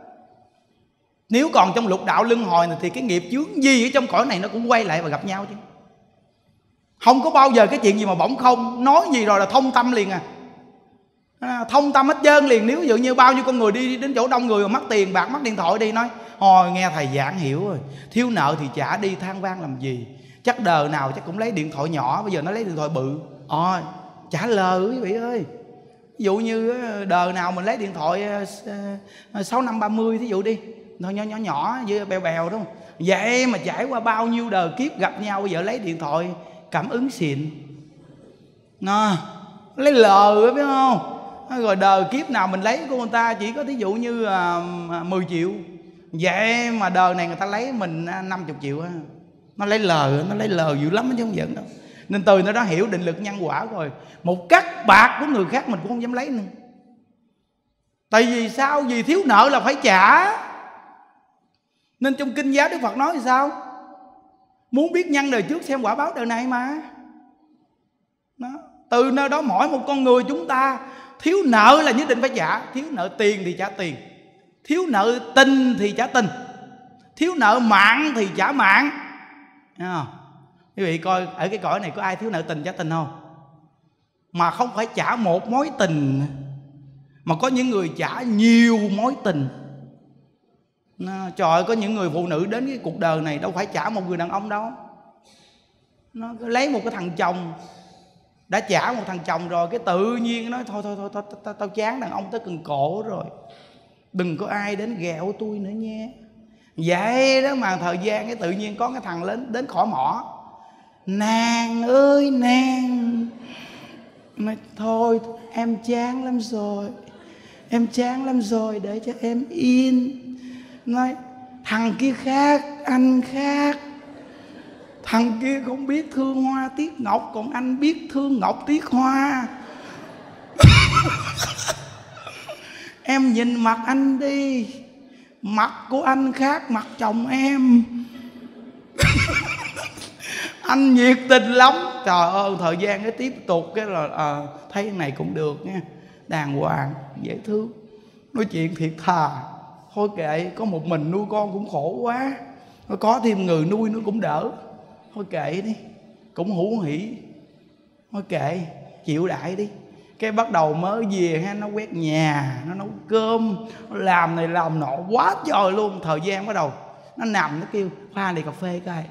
Nếu còn trong lục đạo luân hồi này thì cái nghiệp chướng gì ở trong cõi này nó cũng quay lại và gặp nhau chứ. Không có bao giờ cái chuyện gì mà bỗng không. Nói gì rồi là thông tâm liền à. À, thông tâm hết trơn liền. Nếu ví dụ như bao nhiêu con người đi đến chỗ đông người mà mất tiền bạc mất điện thoại đi, nói hồi nghe thầy giảng hiểu rồi, thiếu nợ thì trả đi than vang làm gì, chắc đời nào chắc cũng lấy điện thoại nhỏ, bây giờ nó lấy điện thoại bự. Ôi à, trả lời quý vị ơi. Ví dụ như đời nào mình lấy điện thoại sáu năm ba mươi thí dụ đi, thôi nhỏ nhỏ nhỏ với bèo bèo đúng không, Vậy mà trải qua bao nhiêu đời kiếp gặp nhau, bây giờ lấy điện thoại cảm ứng xịn nó lấy lời, biết không? Rồi đời kiếp nào mình lấy của người ta chỉ có thí dụ như à, mười triệu. Vậy mà đời này người ta lấy mình năm mươi triệu. Nó lấy lời, nó lấy lời dữ lắm chứ không giận đâu. Nên từ nó đã hiểu định lực nhân quả rồi. Một cắt bạc của người khác mình cũng không dám lấy nữa. Tại vì sao? Vì thiếu nợ là phải trả. Nên trong kinh giáo Đức Phật nói thì sao? Muốn biết nhân đời trước xem quả báo đời này mà. Đó. Từ nơi đó mỗi một con người chúng ta thiếu nợ là nhất định phải trả. Thiếu nợ tiền thì trả tiền, thiếu nợ tình thì trả tình, thiếu nợ mạng thì trả mạng. Thấy không? Quý vị coi ở cái cõi này có ai thiếu nợ tình trả tình không? Mà không phải trả một mối tình, mà có những người trả nhiều mối tình. Nó, trời ơi, có những người phụ nữ đến cái cuộc đời này đâu phải trả một người đàn ông đâu. Nó lấy một cái thằng chồng, đã trả một thằng chồng rồi, cái tự nhiên nói thôi thôi thôi, thôi tao, tao chán đàn ông tới cần cổ rồi, đừng có ai đến ghẹo tôi nữa nha. Vậy đó mà thời gian cái tự nhiên có cái thằng lên đến khỏi mỏ. Nàng ơi nàng, nói thôi em chán lắm rồi, em chán lắm rồi, để cho em yên. Nói thằng kia khác, anh khác. Thằng kia không biết thương hoa tiếc ngọc, còn anh biết thương ngọc tiếc hoa. Em nhìn mặt anh đi, mặt của anh khác mặt chồng em. Anh nhiệt tình lắm. Trời ơi, thời gian cái tiếp tục cái là à, thấy cái này cũng được nha, đàng hoàng, dễ thương, nói chuyện thiệt thà. Thôi kệ, có một mình nuôi con cũng khổ quá, có thêm người nuôi nó cũng đỡ. Thôi kệ đi, cũng hữu hỉ. Thôi kệ, chịu đại đi. Cái bắt đầu mới về ha, nó quét nhà, nó nấu cơm, nó làm này làm nọ quá trời luôn. Thời gian bắt đầu nó nằm nó kêu pha ly cà phê coi.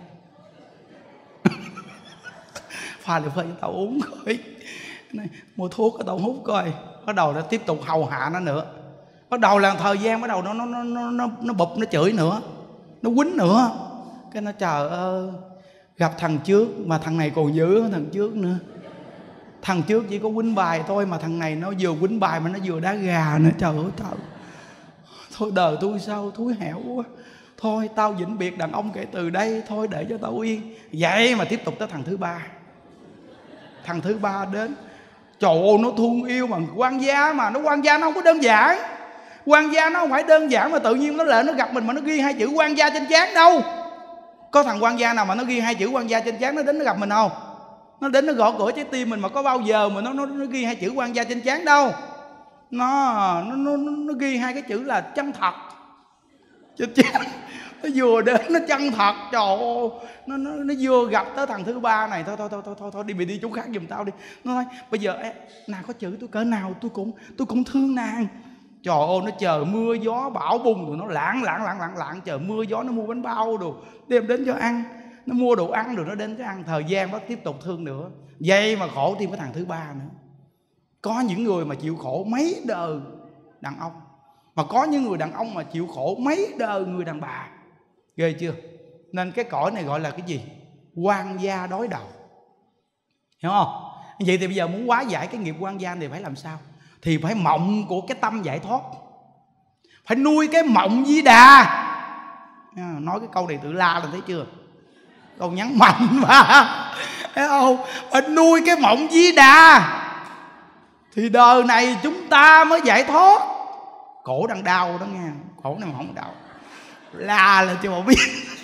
Pha ly cà phê cho tao uống coi. Mua thuốc cho tao hút coi. Bắt đầu nó tiếp tục hầu hạ nó nữa. Bắt đầu là thời gian bắt đầu nó nó nó nó nó, nó bụp, nó chửi nữa, nó quýnh nữa. Cái nó trời ơi, gặp thằng trước mà thằng này còn dữ hơn thằng trước nữa. Thằng trước chỉ có quýnh bài thôi, mà thằng này nó vừa quýnh bài mà nó vừa đá gà nữa. Trời ơi trời, thôi đời tôi sao thúi hẻo quá. Thôi tao vĩnh biệt đàn ông kể từ đây, thôi để cho tao yên. Vậy mà tiếp tục tới thằng thứ ba. Thằng thứ ba đến, trời ơi nó thương yêu mà quan gia, mà nó quan gia nó không có đơn giản. Quan gia nó không phải đơn giản mà tự nhiên nó lại nó gặp mình mà nó ghi hai chữ quan gia trên trán đâu. Có thằng quan gia nào mà nó ghi hai chữ quan gia trên trán nó đến nó gặp mình không? Nó đến nó gõ cửa trái tim mình mà có bao giờ mà nó nó, nó ghi hai chữ quan gia trên trán đâu. Nó nó, nó nó ghi hai cái chữ là chân thật trên trán. Nó vừa đến nó chân thật, trời ơi, nó nó nó vừa gặp tới thằng thứ ba này, thôi thôi thôi thôi thôi, thôi đi, mày đi chỗ khác giùm tao đi. Nó nói bây giờ em, nàng có chữ tôi cỡ nào tôi cũng tôi cũng thương nàng. Trời ơi, nó chờ mưa gió bão bùng rồi nó lãng lãng lãng lãng lãng chờ mưa gió, nó mua bánh bao đồ đem đến cho ăn, nó mua đồ ăn rồi nó đến cho ăn. Thời gian bắt tiếp tục thương nữa. Vậy mà khổ thêm cái thằng thứ ba nữa. Có những người mà chịu khổ mấy đời đàn ông, mà có những người đàn ông mà chịu khổ mấy đời người đàn bà. Ghê chưa? Nên cái cõi này gọi là cái gì? Quan gia đối đầu. Hiểu không? Vậy thì bây giờ muốn hóa giải cái nghiệp quan gia thì phải làm sao? Thì phải mộng của cái tâm giải thoát, phải nuôi cái mộng Di Đà. Nói cái câu này tự la lên thấy chưa? Câu nhấn mạnh mà, thấy không? Phải nuôi cái mộng Di Đà thì đời này chúng ta mới giải thoát. Cổ đang đau đó nghe, cổ này mà không đau la là cho mà biết.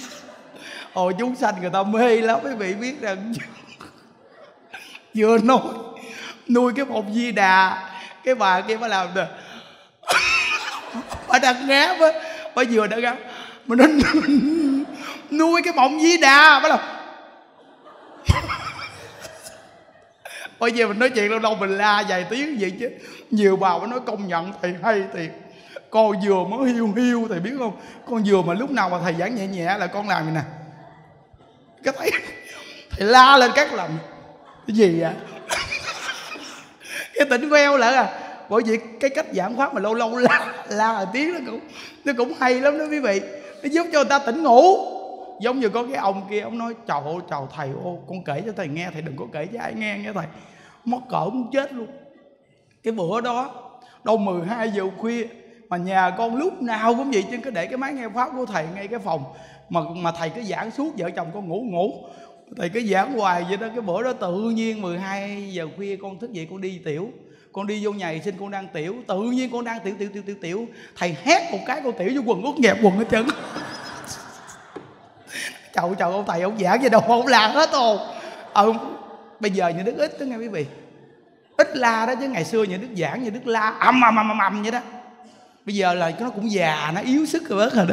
Ôi chúng sanh người ta mê lắm, quý vị biết rằng vừa nói nuôi cái mộng Di Đà, cái bà kia mới làm được. Bà đang ngáp á, bà vừa đang ngáp mà nó nuôi cái mộng Di Đà, bà làm. Bây giờ mình nói chuyện lâu lâu mình la vài tiếng vậy chứ. Nhiều bà mới nói công nhận thầy hay thiệt. Con vừa mới hiu hiu thầy biết không? Con vừa mà lúc nào mà thầy giảng nhẹ nhẹ là con làm vậy nè. Cái thầy thầy la lên các làm cái gì vậy? Cái tỉnh queo lại à. Bởi vì cái cách giảng pháp mà lâu lâu la la là tiếng nó cũng nó cũng hay lắm đó quý vị. Nó giúp cho người ta tỉnh ngủ. Giống như có cái ông kia, ông nói chào ô chào thầy, ô con kể cho thầy nghe, thầy đừng có kể cho ai nghe nghe thầy. Mắc cỡ muốn chết luôn. Cái bữa đó đâu mười hai giờ khuya mà nhà con lúc nào cũng vậy, chứ cứ để cái máy nghe pháp của thầy ngay cái phòng, mà mà thầy cứ giảng suốt, vợ chồng con ngủ ngủ thầy cứ giảng hoài vậy đó. Cái bữa đó tự nhiên mười hai giờ khuya con thức dậy, con đi tiểu, con đi vô nhà vệ sinh, con đang tiểu, tự nhiên con đang tiểu tiểu tiểu tiểu tiểu thầy hét một cái, con tiểu vô quần ướt nhẹp quần hết trơn. Trời trời, ông thầy ông giảng gì đâu không làm hết rồi. Ừ, bây giờ những đức ít đó nghe quý vị, ít la đó, chứ ngày xưa những đức giảng những đức la ầm ầm ầm ầm vậy đó. Bây giờ là nó cũng già, nó yếu sức rồi bớt rồi đó.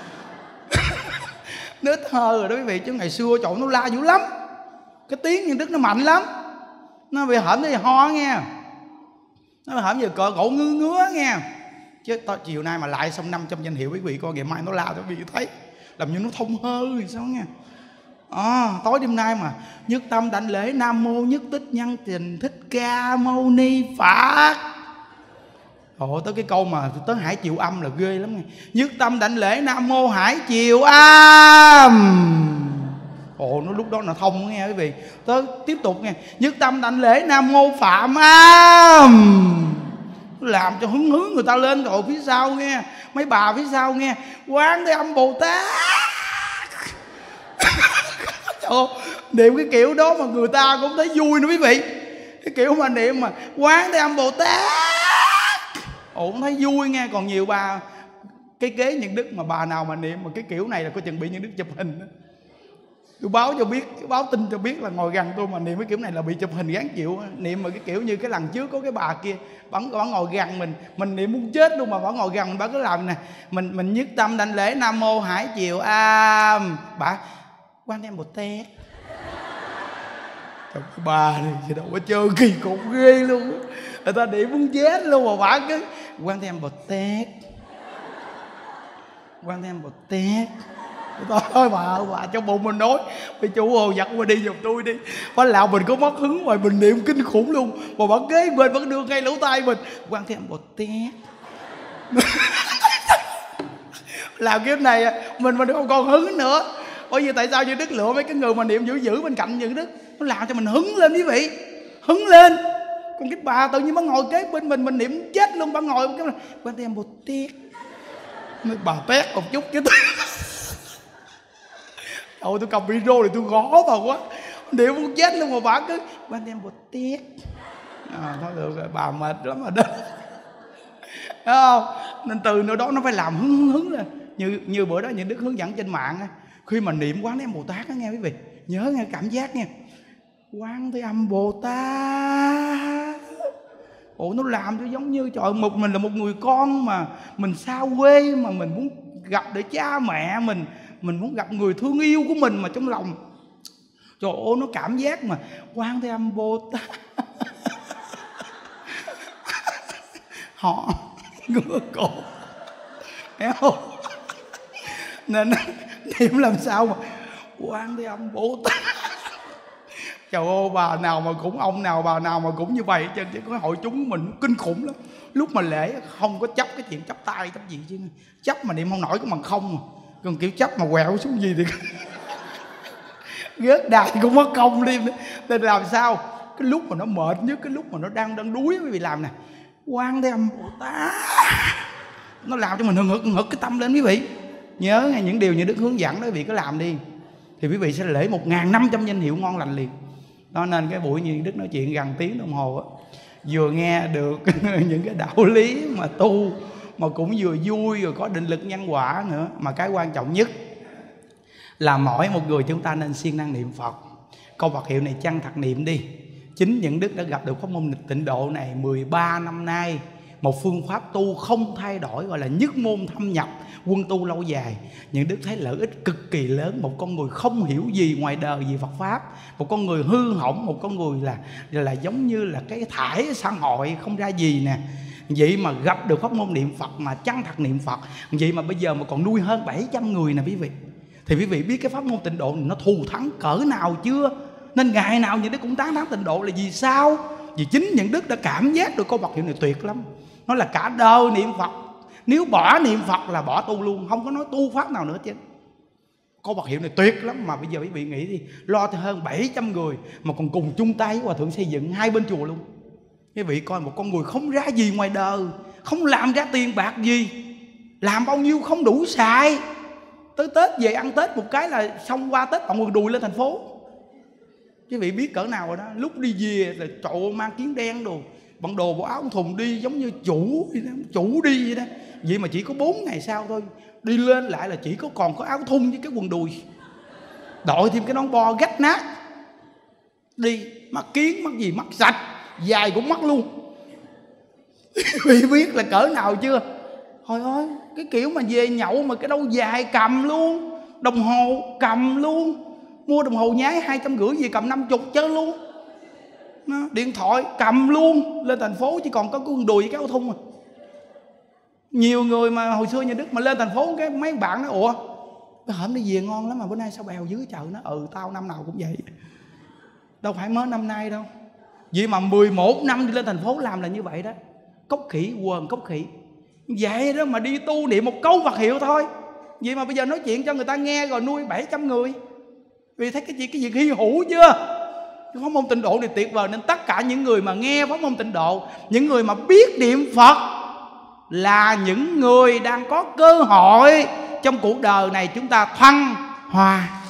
Nó ít hơi rồi đó quý vị, chứ ngày xưa trời nó la dữ lắm. Cái tiếng những đức nó mạnh lắm, nó bị hởm thì ho nghe, nó hởm giờ cỡ cổ ngứa ngứa nghe. Chứ to, chiều nay mà lại xong năm trăm danh hiệu quý vị coi, ngày mai nó la cho quý vị thấy làm như nó thông hơi thì sao nghe. À, tối đêm nay mà nhất tâm đảnh lễ Nam Mô Nhất Tích Nhân Tình Thích Ca Mâu Ni Phật. Ồ, tới cái câu mà tới Hải Chiều Âm là ghê lắm nghe. Nhất tâm đảnh lễ Nam Mô Hải Chiều Âm. Ồ, nó lúc đó là thông nghe quý vị. Tới tiếp tục nghe. Nhất tâm đảnh lễ Nam Mô Phạm Âm. Làm cho hứng hứng người ta lên rồi phía sau nghe. Mấy bà phía sau nghe. Quán Thế Âm Bồ Tát. Trời, niệm cái kiểu đó mà người ta cũng thấy vui nữa quý vị. Cái kiểu mà niệm mà Quán Thế Âm Bồ Tát, ồ, cũng thấy vui nghe. Còn nhiều bà cái kế những đức mà bà nào mà niệm mà cái kiểu này là có chừng bị những đức chụp hình đó. Tôi báo cho biết, báo tin cho biết là ngồi gần tôi mà niệm cái kiểu này là bị chụp hình gán chịu. Niệm mà cái kiểu như cái lần trước có cái bà kia, bà, bà ngồi gần mình, mình niệm muốn chết luôn mà bà ngồi gần mình, bà cứ làm nè, mình mình nhất tâm đảnh lễ Nam Mô Hải Chiều Âm, bà Quan Thế Âm Bồ Tát. Trời, bà này gì đâu có chơi kỳ cục ghê luôn. Người ta niệm muốn chết luôn mà bà cứ Quan Thế Âm Bồ Tát, Quan Thế Âm Bồ Tát. Thôi bà, bà trong bụng mình nói bây chú ồ dắt qua đi giùm tôi đi. Bà lão mình có mất hứng rồi, mình niệm kinh khủng luôn mà bà kế bên vẫn đưa ngay lỗ tai mình Quan Thế Âm Bồ Tát. Làm kiếp này mình mình không còn hứng nữa. Bởi vì tại sao như Đức lựa mấy cái người mà niệm dữ dữ bên cạnh như Đức, nó làm cho mình hứng lên quý vị, hứng lên. Còn cái bà tự nhiên bà ngồi kế bên mình, mình niệm chết luôn. Bà ngồi cái Quan Thế Âm Bồ Tát, mấy bà tét một chút chứ. Ôi tôi cầm micro thì tôi gõ vào quá, niệm muốn chết luôn mà bà cứ Quan Thế Âm Bồ Tát. À, thôi được rồi, bà mệt lắm rồi đó. Thấy không? Nên từ nơi đó nó phải làm hứng hứng hứng lên. Như như bữa đó những Đức hướng dẫn trên mạng á, khi mà niệm Quán Thế Âm Bồ Tát á nghe quý vị, nhớ nghe cảm giác nha. Quán Thế Âm Bồ Tát. Ủa nó làm cho giống như trời, một mình là một người con mà mình xa quê mà mình muốn gặp để cha mẹ mình, mình muốn gặp người thương yêu của mình mà trong lòng. Trời ơi nó cảm giác mà Quán Thế Âm Bồ Tát. Họ ngửa cổ, hiểu không? Nên niệm làm sao mà Quán Thế Âm Bồ Tát. Trời ơi, bà nào mà cũng, ông nào bà nào mà cũng như vậy chứ. Cái hội chúng mình kinh khủng lắm. Lúc mà lễ không có chấp cái chuyện chấp tay chấp gì chứ, chấp mà niệm không nổi cái bằng không mà. Còn kiểu chấp mà quẹo xuống gì thì ghét đài cũng mất công đi. Nên làm sao cái lúc mà nó mệt nhất, cái lúc mà nó đang đang đuối quý vị làm nè Quán Thế Âm Bồ Tát, nó làm cho mình hừng hực hừng hực cái tâm lên quý vị. Nhớ nghe những điều như Đức hướng dẫn đó quý vị cứ làm đi, thì quý vị sẽ lễ một ngàn năm trăm danh hiệu ngon lành liền. Đó nên cái buổi như Đức nói chuyện gần tiếng đồng hồ á, vừa nghe được những cái đạo lý mà tu mà cũng vừa vui, rồi có định lực nhân quả nữa. Mà cái quan trọng nhất là mỗi một người chúng ta nên siêng năng niệm Phật. Câu Phật hiệu này chân thật niệm đi. Chính những Đức đã gặp được pháp môn tịnh độ này mười ba năm nay, một phương pháp tu không thay đổi, gọi là nhất môn thâm nhập, quân tu lâu dài. Những Đức thấy lợi ích cực kỳ lớn. Một con người không hiểu gì ngoài đời gì Phật Pháp, một con người hư hỏng, một con người là là giống như là cái thải xã hội không ra gì nè. Vậy mà gặp được pháp môn niệm Phật mà chân thật niệm Phật, vậy mà bây giờ mà còn nuôi hơn bảy trăm người nè quý vị. Thì quý vị biết cái pháp môn tịnh độ này nó thù thắng cỡ nào chưa? Nên ngày nào những Đức cũng tán thán tịnh độ là vì sao? Vì chính những Đức đã cảm giác được câu Phật hiệu này tuyệt lắm. Nó là cả đời niệm Phật. Nếu bỏ niệm Phật là bỏ tu luôn, không có nói tu pháp nào nữa chứ. Câu Phật hiệu này tuyệt lắm. Mà bây giờ quý vị nghĩ đi, lo cho hơn bảy trăm người mà còn cùng chung tay với Hòa Thượng xây dựng hai bên chùa luôn. Quý vị coi một con người không ra gì ngoài đời, không làm ra tiền bạc gì, làm bao nhiêu không đủ xài. Tới Tết về ăn Tết một cái là xong, qua Tết bọn quần đùi lên thành phố. Quý vị biết cỡ nào rồi đó. Lúc đi về là trộn mang kiến đen đồ, bằng đồ bộ áo thùng đi giống như chủ vậy đó, chủ đi vậy đó. Vậy mà chỉ có bốn ngày sau thôi, đi lên lại là chỉ có còn có áo thun với cái quần đùi, đội thêm cái nón bo gách nát, đi mắt kiến mắt gì mắt sạch, dài cũng mắt luôn. Quý vị biết là cỡ nào chưa? Thôi ơi, cái kiểu mà về nhậu mà cái đâu dài cầm luôn, đồng hồ cầm luôn, mua đồng hồ nhái hai trăm rưỡi về cầm năm chục chơi luôn. Đó, điện thoại cầm luôn, lên thành phố chỉ còn có cái quần đùi với cái áo thun. À, nhiều người mà hồi xưa nhà Đức mà lên thành phố cái mấy bạn nói ủa cái hổm đi về ngon lắm mà bữa nay sao bèo dưới chợ. Nó ừ tao năm nào cũng vậy, đâu phải mới năm nay đâu. Vậy mà mười một năm đi lên thành phố làm là như vậy đó. Cốc khỉ quần cốc khỉ vậy đó mà đi tu niệm một câu Phật hiệu thôi. Vậy mà bây giờ nói chuyện cho người ta nghe rồi nuôi bảy trăm người. Vì thấy cái gì cái việc hy hữu chưa? Pháp môn tịnh độ này tuyệt vời. Nên tất cả những người mà nghe pháp môn tịnh độ, những người mà biết niệm Phật là những người đang có cơ hội trong cuộc đời này chúng ta thăng hoa.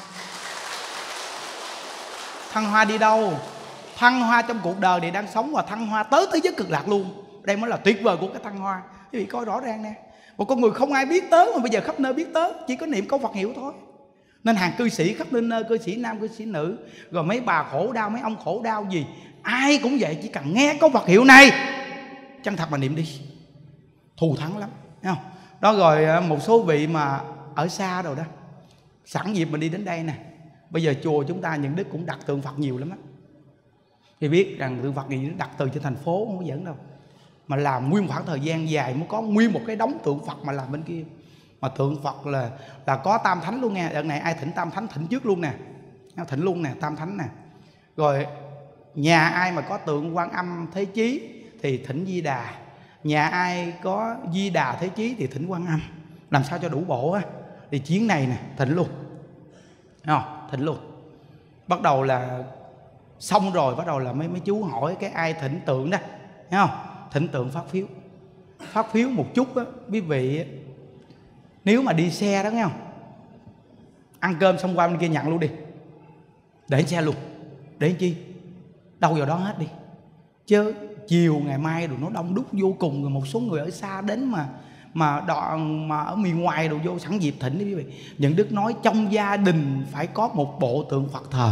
Thăng hoa đi đâu? Thăng hoa trong cuộc đời này đang sống và thăng hoa tới thế giới cực lạc luôn. Đây mới là tuyệt vời của cái thăng hoa. Quý vị coi rõ ràng nè. Một con người không ai biết tới mà bây giờ khắp nơi biết tới, chỉ có niệm câu Phật hiệu thôi. Nên hàng cư sĩ khắp nơi nơi, cư sĩ nam, cư sĩ nữ, rồi mấy bà khổ đau, mấy ông khổ đau gì, ai cũng vậy, chỉ cần nghe câu Phật hiệu này chân thật mà niệm đi, thù thắng lắm, thấy không? Đó, rồi một số vị mà ở xa rồi đó, sẵn dịp mình đi đến đây nè. Bây giờ chùa chúng ta Nhận Đức cũng đặt tượng Phật nhiều lắm á. Thì biết rằng tượng Phật gì đặt từ trên thành phố không có dẫn đâu, mà làm nguyên khoảng thời gian dài mới có nguyên một cái đống tượng Phật mà làm bên kia. Mà tượng Phật là là có tam thánh luôn nha. Đợt này ai thỉnh tam thánh thỉnh trước luôn nè, thỉnh luôn nè, tam thánh nè. Rồi nhà ai mà có tượng Quan Âm Thế Chí thì thỉnh Di Đà, nhà ai có Di Đà Thế Chí thì thỉnh Quan Âm, làm sao cho đủ bộ á. Thì chuyến này nè thỉnh luôn, không thỉnh luôn. Bắt đầu là xong rồi bắt đầu là mấy mấy chú hỏi cái ai thỉnh tượng đó, thấy không? Thỉnh tượng phát phiếu, phát phiếu một chút á quý vị. Nếu mà đi xe đó nghe không, ăn cơm xong qua bên kia nhận luôn đi, để xe luôn, để chi đâu vào đó hết đi. Chứ chiều ngày mai rồi nó đông đúc vô cùng, rồi một số người ở xa đến mà mà đoạn mà ở miền ngoài rồi vô sẵn dịp thỉnh đi quý vị. Nhận Đức nói trong gia đình phải có một bộ tượng Phật thờ.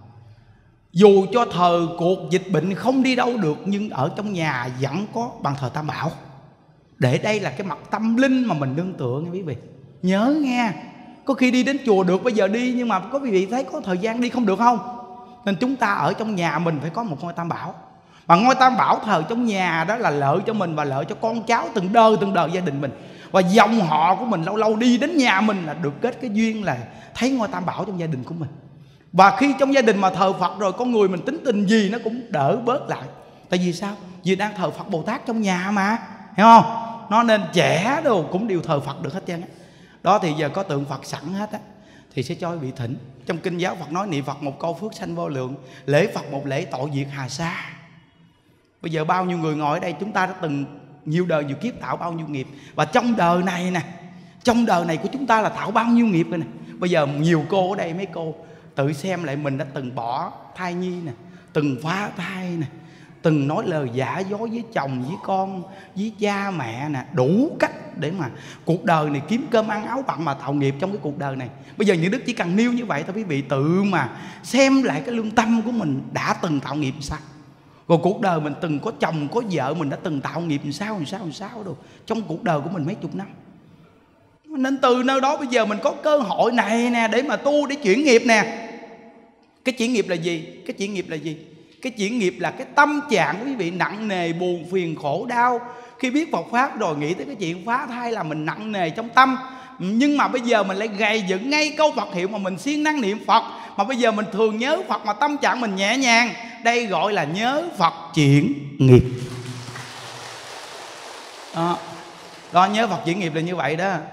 Dù cho thờ cuộc dịch bệnh không đi đâu được, nhưng ở trong nhà vẫn có bàn thờ Tam Bảo. Để đây là cái mặt tâm linh mà mình nương tựa nha quý vị. Nhớ nghe, có khi đi đến chùa được bây giờ đi, nhưng mà có quý vị thấy có thời gian đi không được không? Nên chúng ta ở trong nhà mình phải có một ngôi Tam Bảo. Mà ngôi Tam Bảo thờ trong nhà đó là lợi cho mình và lợi cho con cháu từng đời từng đời gia đình mình. Và dòng họ của mình lâu lâu đi đến nhà mình là được kết cái duyên là thấy ngôi Tam Bảo trong gia đình của mình. Và khi trong gia đình mà thờ Phật rồi, con người mình tính tình gì nó cũng đỡ bớt lại. Tại vì sao? Vì đang thờ Phật Bồ Tát trong nhà mà, hiểu không? Nó nên trẻ đồ cũng đều thờ Phật được hết trơn á. Đó thì giờ có tượng Phật sẵn hết á, thì sẽ cho quý vị thỉnh. Trong kinh giáo Phật nói niệm Phật một câu phước sanh vô lượng, lễ Phật một lễ tội diệt hà sa. Bây giờ bao nhiêu người ngồi ở đây, chúng ta đã từng nhiều đời nhiều kiếp tạo bao nhiêu nghiệp. Và trong đời này nè, trong đời này của chúng ta là tạo bao nhiêu nghiệp rồi nè. Bây giờ nhiều cô ở đây, mấy cô tự xem lại mình đã từng bỏ thai nhi nè, từng phá thai nè, từng nói lời giả dối với chồng, với con, với cha mẹ nè, đủ cách để mà cuộc đời này kiếm cơm ăn áo bặn mà tạo nghiệp trong cái cuộc đời này. Bây giờ những đức chỉ cần nêu như vậy thôi quý vị, tự mà xem lại cái lương tâm của mình đã từng tạo nghiệp sao. Rồi cuộc đời mình từng có chồng có vợ, mình đã từng tạo nghiệp làm sao làm sao làm sao đâu trong cuộc đời của mình mấy chục năm. Nên từ nơi đó bây giờ mình có cơ hội này nè để mà tu, để chuyển nghiệp nè. Cái chuyển nghiệp là gì? Cái chuyển nghiệp là gì? Cái chuyển nghiệp là cái tâm trạng của quý vị nặng nề, buồn phiền, khổ đau. Khi biết Phật Pháp rồi nghĩ tới cái chuyện phá thai là mình nặng nề trong tâm. Nhưng mà bây giờ mình lại gầy dựng ngay câu Phật hiệu mà mình siêng năng niệm Phật. Mà bây giờ mình thường nhớ Phật mà tâm trạng mình nhẹ nhàng. Đây gọi là nhớ Phật chuyển nghiệp. Đó, đó nhớ Phật chuyển nghiệp là như vậy đó.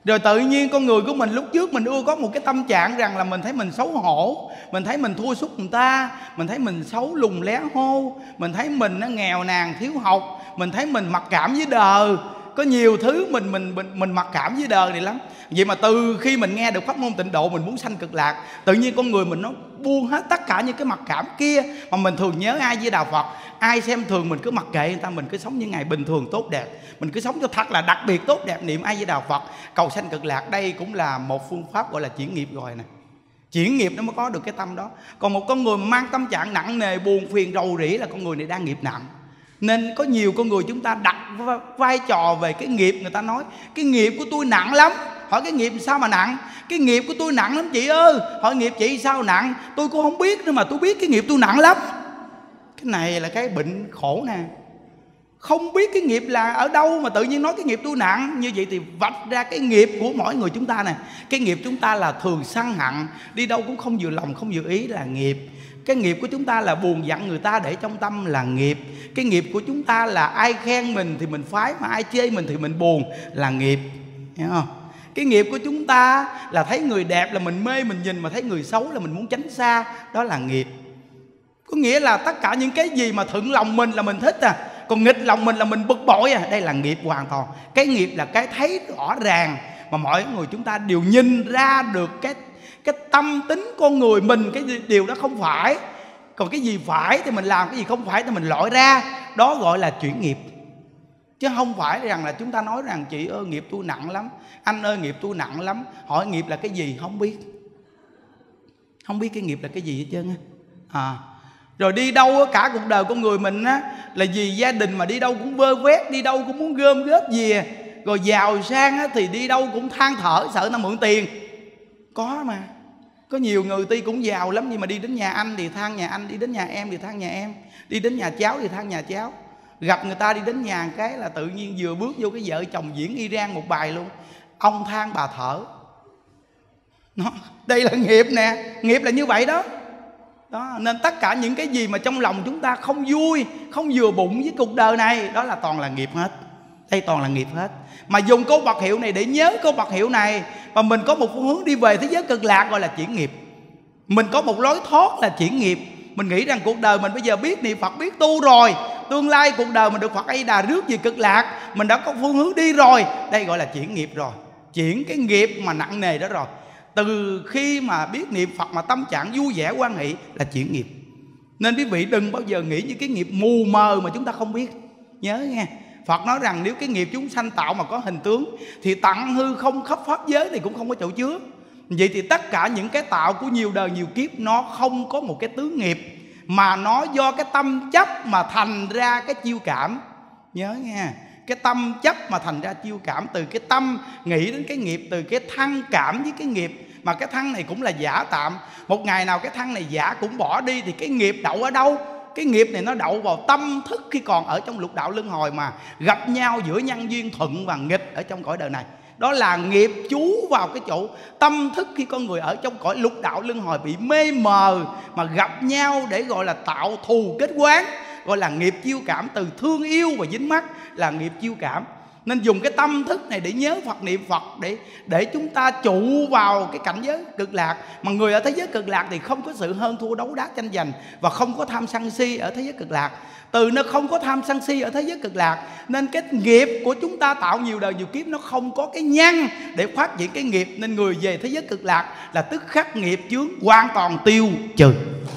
Rồi tự nhiên con người của mình lúc trước mình ưa có một cái tâm trạng rằng là mình thấy mình xấu hổ, mình thấy mình thua sút người ta, mình thấy mình xấu lùn lé hô, mình thấy mình nó nghèo nàn thiếu học, mình thấy mình mặc cảm với đời. Có nhiều thứ mình mình mình, mình mặc cảm với đời này lắm. Vậy mà từ khi mình nghe được pháp môn tịnh độ, mình muốn sanh cực lạc, tự nhiên con người mình nó buông hết tất cả những cái mặc cảm kia. Mà mình thường nhớ ai với đạo Phật, ai xem thường mình cứ mặc kệ người ta, mình cứ sống những ngày bình thường tốt đẹp, mình cứ sống cho thật là đặc biệt tốt đẹp, niệm ai với đạo Phật, cầu sanh cực lạc. Đây cũng là một phương pháp gọi là chuyển nghiệp rồi nè. Chuyển nghiệp nó mới có được cái tâm đó. Còn một con người mang tâm trạng nặng nề, buồn phiền rầu rĩ là con người này đang nghiệp nặng. Nên có nhiều con người chúng ta đặt vai trò về cái nghiệp, người ta nói cái nghiệp của tôi nặng lắm. Hỏi cái nghiệp sao mà nặng? Cái nghiệp của tôi nặng lắm chị ơi. Hỏi nghiệp chị sao nặng? Tôi cũng không biết nữa mà tôi biết cái nghiệp tôi nặng lắm. Cái này là cái bệnh khổ nè. Không biết cái nghiệp là ở đâu mà tự nhiên nói cái nghiệp tôi nặng. Như vậy thì vạch ra cái nghiệp của mỗi người chúng ta nè. Cái nghiệp chúng ta là thường sân hận, đi đâu cũng không vừa lòng không vừa ý là nghiệp. Cái nghiệp của chúng ta là buồn giận người ta để trong tâm là nghiệp. Cái nghiệp của chúng ta là ai khen mình thì mình phái, mà ai chê mình thì mình buồn là nghiệp. Hiểu không? Cái nghiệp của chúng ta là thấy người đẹp là mình mê mình nhìn, mà thấy người xấu là mình muốn tránh xa, đó là nghiệp. Có nghĩa là tất cả những cái gì mà thuận lòng mình là mình thích à, còn nghịch lòng mình là mình bực bội à. Đây là nghiệp hoàn toàn. Cái nghiệp là cái thấy rõ ràng mà mọi người chúng ta đều nhìn ra được cái cái tâm tính con người mình, cái điều đó không phải. Còn cái gì phải thì mình làm, cái gì không phải thì mình loại ra. Đó gọi là chuyển nghiệp. Chứ không phải rằng là chúng ta nói rằng chị ơi nghiệp tôi nặng lắm, anh ơi nghiệp tôi nặng lắm. Hỏi nghiệp là cái gì không biết. Không biết cái nghiệp là cái gì hết trơn á. À, rồi đi đâu cả cuộc đời con người mình á, là vì gia đình mà đi đâu cũng vơ vét, đi đâu cũng muốn gom góp về. Rồi giàu sang á, thì đi đâu cũng than thở sợ nó mượn tiền. Có mà. Có nhiều người tuy cũng giàu lắm, nhưng mà đi đến nhà anh thì than nhà anh, đi đến nhà em thì than nhà em, đi đến nhà cháu thì than nhà cháu. Gặp người ta đi đến nhà cái là tự nhiên vừa bước vô cái vợ chồng diễn y rang một bài luôn. Ông than bà thở. Nó, đây là nghiệp nè. Nghiệp là như vậy đó. Đó, nên tất cả những cái gì mà trong lòng chúng ta không vui, không vừa bụng với cuộc đời này, đó là toàn là nghiệp hết. Đây toàn là nghiệp hết. Mà dùng câu Phật hiệu này để nhớ câu Phật hiệu này, và mình có một phương hướng đi về thế giới cực lạc gọi là chuyển nghiệp. Mình có một lối thoát là chuyển nghiệp. Mình nghĩ rằng cuộc đời mình bây giờ biết niệm Phật, biết tu rồi, tương lai cuộc đời mình được Phật A Di Đà rước về cực lạc, mình đã có phương hướng đi rồi. Đây gọi là chuyển nghiệp rồi. Chuyển cái nghiệp mà nặng nề đó rồi. Từ khi mà biết niệm Phật mà tâm trạng vui vẻ hoan hỷ là chuyển nghiệp. Nên quý vị đừng bao giờ nghĩ những cái nghiệp mù mờ mà chúng ta không biết. Nhớ nghe, Phật nói rằng nếu cái nghiệp chúng sanh tạo mà có hình tướng thì tặng hư không khắp pháp giới thì cũng không có chỗ chứa. Vậy thì tất cả những cái tạo của nhiều đời nhiều kiếp nó không có một cái tướng nghiệp, mà nó do cái tâm chấp mà thành ra cái chiêu cảm. Nhớ nghe, cái tâm chấp mà thành ra chiêu cảm. Từ cái tâm nghĩ đến cái nghiệp, từ cái thân cảm với cái nghiệp. Mà cái thân này cũng là giả tạm. Một ngày nào cái thân này giả cũng bỏ đi thì cái nghiệp đậu ở đâu? Cái nghiệp này nó đậu vào tâm thức khi còn ở trong lục đạo luân hồi, mà gặp nhau giữa nhân duyên thuận và nghịch ở trong cõi đời này. Đó là nghiệp trú vào cái chỗ tâm thức khi con người ở trong cõi lục đạo luân hồi bị mê mờ, mà gặp nhau để gọi là tạo thù kết quán, gọi là nghiệp chiêu cảm. Từ thương yêu và dính mắc là nghiệp chiêu cảm. Nên dùng cái tâm thức này để nhớ Phật, niệm Phật, để để chúng ta trụ vào cái cảnh giới cực lạc. Mà người ở thế giới cực lạc thì không có sự hơn thua đấu đá tranh giành, và không có tham sân si ở thế giới cực lạc. Từ nó không có tham sân si ở thế giới cực lạc, nên cái nghiệp của chúng ta tạo nhiều đời nhiều kiếp nó không có cái nhân để phát triển cái nghiệp. Nên người về thế giới cực lạc là tức khắc nghiệp chướng hoàn toàn tiêu trừ.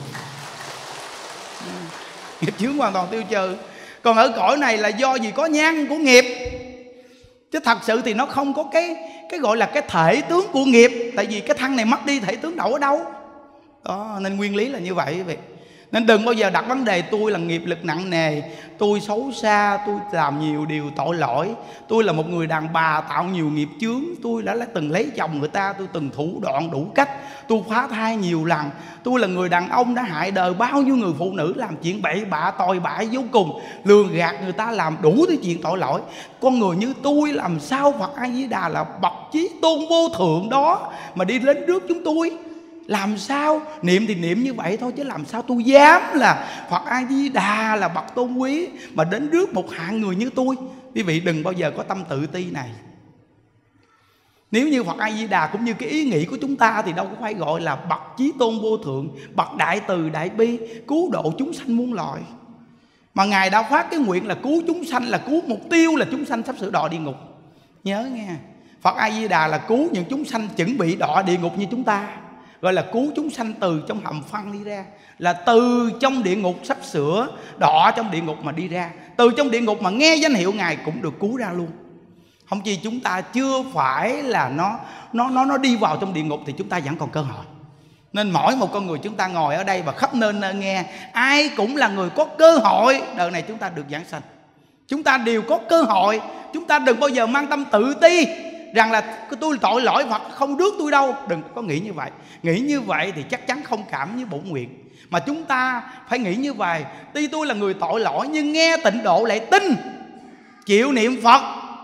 Nghiệp chướng hoàn toàn tiêu trừ. Còn ở cõi này là do gì? Có nhân của nghiệp. Chứ thật sự thì nó không có cái cái gọi là cái thể tướng của nghiệp. Tại vì cái thân này mất đi, thể tướng đậu ở đâu? Đó, nên nguyên lý là như vậy quý vị. Nên đừng bao giờ đặt vấn đề tôi là nghiệp lực nặng nề, tôi xấu xa, tôi làm nhiều điều tội lỗi, tôi là một người đàn bà tạo nhiều nghiệp chướng, tôi đã từng lấy chồng người ta, tôi từng thủ đoạn đủ cách, tôi phá thai nhiều lần, tôi là người đàn ông đã hại đời bao nhiêu người phụ nữ, làm chuyện bậy bạ tồi bại vô cùng, lường gạt người ta, làm đủ thứ chuyện tội lỗi. Con người như tôi làm sao Phật A Di Đà là bậc chí tôn vô thượng đó mà đi đến trước chúng tôi? Làm sao? Niệm thì niệm như vậy thôi, chứ làm sao tôi dám là Phật A Di Đà là bậc tôn quý mà đến rước một hạng người như tôi. Quý vị đừng bao giờ có tâm tự ti này. Nếu như Phật A Di Đà cũng như cái ý nghĩ của chúng ta thì đâu có phải gọi là bậc chí tôn vô thượng, bậc đại từ đại bi, cứu độ chúng sanh muôn loài. Mà Ngài đã phát cái nguyện là cứu chúng sanh, là cứu mục tiêu là chúng sanh sắp sửa đọa địa ngục. Nhớ nghe, Phật A Di Đà là cứu những chúng sanh chuẩn bị đọa địa ngục như chúng ta, gọi là cứu chúng sanh từ trong hầm phân đi ra, là từ trong địa ngục sắp sửa đọa trong địa ngục mà đi ra, từ trong địa ngục mà nghe danh hiệu Ngài cũng được cứu ra luôn. Không chi chúng ta chưa phải là nó nó nó nó đi vào trong địa ngục thì chúng ta vẫn còn cơ hội. Nên mỗi một con người chúng ta ngồi ở đây và khắp nơi nơi nghe, ai cũng là người có cơ hội đời này chúng ta được giảng sanh. Chúng ta đều có cơ hội. Chúng ta đừng bao giờ mang tâm tự ti rằng là tôi tội lỗi Phật không rước tôi đâu. Đừng có nghĩ như vậy. Nghĩ như vậy thì chắc chắn không cảm với bổn nguyện. Mà chúng ta phải nghĩ như vậy: tuy tôi là người tội lỗi nhưng nghe tịnh độ lại tin, chịu niệm Phật.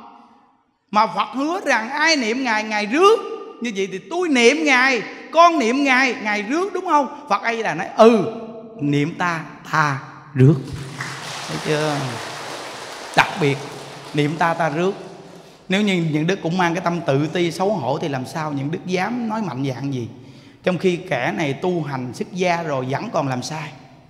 Mà Phật hứa rằng ai niệm Ngài, Ngài rước. Như vậy thì tôi niệm Ngài, con niệm Ngài, Ngài rước, đúng không? Phật ấy là nói ừ, niệm ta, ta rước. Thấy chưa? Đặc biệt niệm ta, ta rước. Nếu như những đức cũng mang cái tâm tự ti xấu hổ thì làm sao những đức dám nói mạnh dạn gì? Trong khi kẻ này tu hành xuất gia rồi vẫn còn làm sai.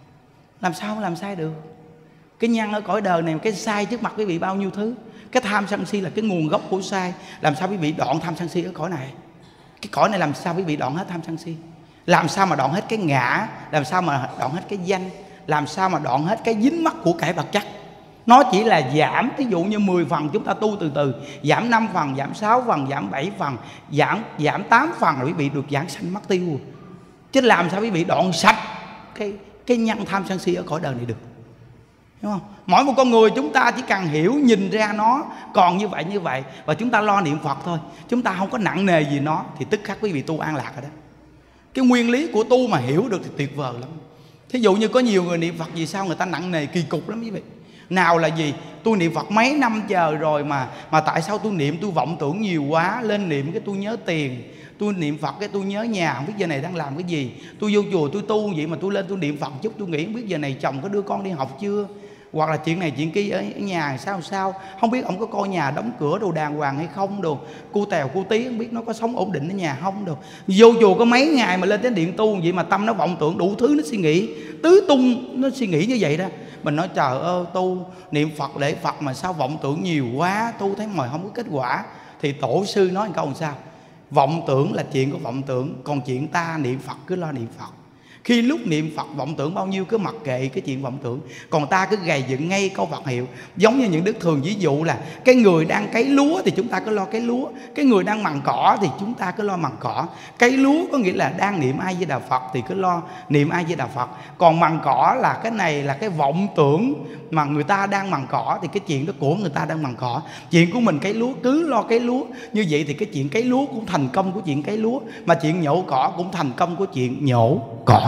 Làm sao làm sai được? Cái nhân ở cõi đời này, cái sai trước mặt quý vị bao nhiêu thứ. Cái tham sân si là cái nguồn gốc của sai. Làm sao quý vị đoạn tham sân si ở cõi này? Cái cõi này làm sao quý vị đoạn hết tham sân si? Làm sao mà đoạn hết cái ngã? Làm sao mà đoạn hết cái danh? Làm sao mà đoạn hết cái dính mắc của cải vật chất? Nó chỉ là giảm, ví dụ như mười phần chúng ta tu từ từ, giảm năm phần, giảm sáu phần, giảm bảy phần, giảm giảm tám phần là quý vị được giảng sanh mất tiêu. Chứ làm sao quý vị đoạn sạch cái cái nhân tham sân si ở cõi đời này được? Đúng không? Mỗi một con người chúng ta chỉ cần hiểu, nhìn ra nó còn như vậy như vậy và chúng ta lo niệm Phật thôi, chúng ta không có nặng nề gì nó thì tức khắc quý vị tu an lạc rồi đó. Cái nguyên lý của tu mà hiểu được thì tuyệt vời lắm. Thí dụ như có nhiều người niệm Phật vì sao người ta nặng nề kỳ cục lắm quý vị. Nào là gì? Tôi niệm Phật mấy năm chờ rồi mà mà tại sao tôi niệm tôi vọng tưởng nhiều quá, lên niệm cái tôi nhớ tiền, tôi niệm Phật cái tôi nhớ nhà không biết giờ này đang làm cái gì, tôi vô chùa tôi tu vậy mà tôi lên tôi niệm Phật chút tôi nghĩ không biết giờ này chồng có đưa con đi học chưa, hoặc là chuyện này chuyện kia ở nhà sao sao, không biết ông có coi nhà đóng cửa đồ đàng hoàng hay không đồ, cô tèo cô tí không biết nó có sống ổn định ở nhà không đồ. Vô chùa có mấy ngày mà lên đến điện tu vậy mà tâm nó vọng tưởng đủ thứ, nó suy nghĩ tứ tung, nó suy nghĩ như vậy đó. Mình nói trời ơi, tu niệm Phật lễ Phật mà sao vọng tưởng nhiều quá, tu thấy mà không có kết quả. Thì tổ sư nói một câu làm sao? Vọng tưởng là chuyện của vọng tưởng, còn chuyện ta niệm Phật cứ lo niệm Phật. Khi lúc niệm Phật vọng tưởng bao nhiêu cứ mặc kệ cái chuyện vọng tưởng, còn ta cứ gầy dựng ngay câu Phật hiệu. Giống như những đức thường ví dụ là cái người đang cấy lúa thì chúng ta cứ lo cấy lúa, cái người đang mằng cỏ thì chúng ta cứ lo mằng cỏ. Cấy lúa có nghĩa là đang niệm A Di Đà Phật thì cứ lo niệm A Di Đà Phật, còn mằng cỏ là cái này là cái vọng tưởng mà người ta đang mằng cỏ thì cái chuyện đó của người ta đang mằng cỏ, chuyện của mình cấy lúa cứ lo cấy lúa. Như vậy thì cái chuyện cấy lúa cũng thành công của chuyện cấy lúa, mà chuyện nhổ cỏ cũng thành công của chuyện nhổ cỏ.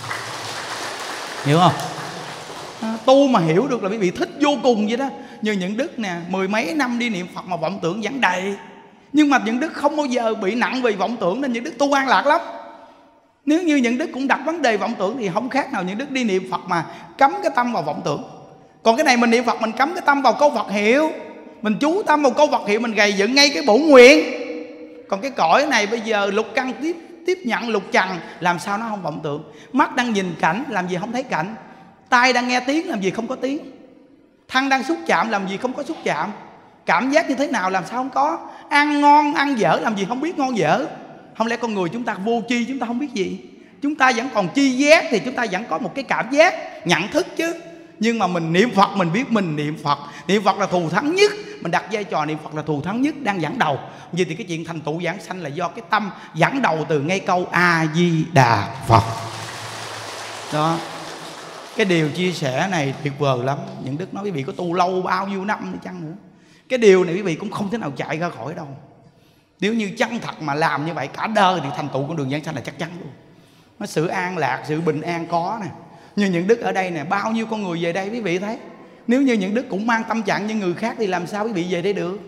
Hiểu không? À, tu mà hiểu được là quý vị thích vô cùng vậy đó. Như những đức nè, mười mấy năm đi niệm Phật mà vọng tưởng vẫn đầy, nhưng mà những đức không bao giờ bị nặng vì vọng tưởng nên những đức tu an lạc lắm. Nếu như những đức cũng đặt vấn đề vọng tưởng thì không khác nào những đức đi niệm Phật mà cấm cái tâm vào vọng tưởng. Còn cái này mình niệm Phật mình cấm cái tâm vào câu Phật hiệu, mình chú tâm vào câu Phật hiệu, mình gầy dựng ngay cái bổn nguyện. Còn cái cõi này bây giờ lục căn tiếp tiếp nhận lục trần, làm sao nó không vọng tưởng? Mắt đang nhìn cảnh, làm gì không thấy cảnh? Tai đang nghe tiếng, làm gì không có tiếng? Thân đang xúc chạm, làm gì không có xúc chạm? Cảm giác như thế nào, làm sao không có? Ăn ngon, ăn dở, làm gì không biết ngon dở? Không lẽ con người chúng ta vô tri, chúng ta không biết gì? Chúng ta vẫn còn tri giác thì chúng ta vẫn có một cái cảm giác, nhận thức chứ. Nhưng mà mình niệm Phật, mình biết mình niệm Phật. Niệm Phật là thù thắng nhất. Mình đặt vai trò niệm Phật là thù thắng nhất, đang dẫn đầu. Vậy thì cái chuyện thành tựu giảng sanh là do cái tâm dẫn đầu từ ngay câu A-di-đà Phật. Đó. Cái điều chia sẻ này tuyệt vời lắm. Những đức nói quý vị có tu lâu bao nhiêu năm đi chăng nữa, cái điều này quý vị cũng không thể nào chạy ra khỏi đâu. Nếu như chân thật mà làm như vậy cả đời thì thành tựu con đường giảng sanh là chắc chắn luôn. Nó sự an lạc, sự bình an có nè. Như những đức ở đây nè, bao nhiêu con người về đây quý vị thấy. Nếu như những đức cũng mang tâm trạng như người khác thì làm sao quý vị về đây được?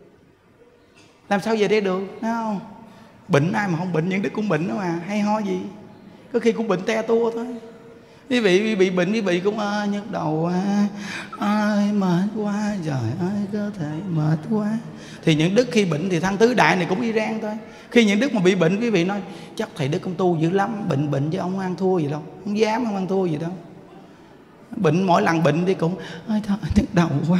Làm sao về đây được? Thấy không? Bệnh ai mà không bệnh, những đức cũng bệnh đó mà, hay ho gì. Có khi cũng bệnh te tua thôi. Quý vị bị bệnh, quý vị cũng ơi nhức đầu quá, ai mệt quá, trời ơi cơ thể mệt quá. Thì những đức khi bệnh thì thăng tứ đại này cũng Iran thôi. Khi những đức mà bị bệnh, quý vị nói chắc thầy Đức công tu dữ lắm, bệnh bệnh chứ ông ăn thua gì đâu, không dám không ăn thua gì đâu. Bệnh mỗi lần bệnh thì cũng ôi thôi nhức đầu quá.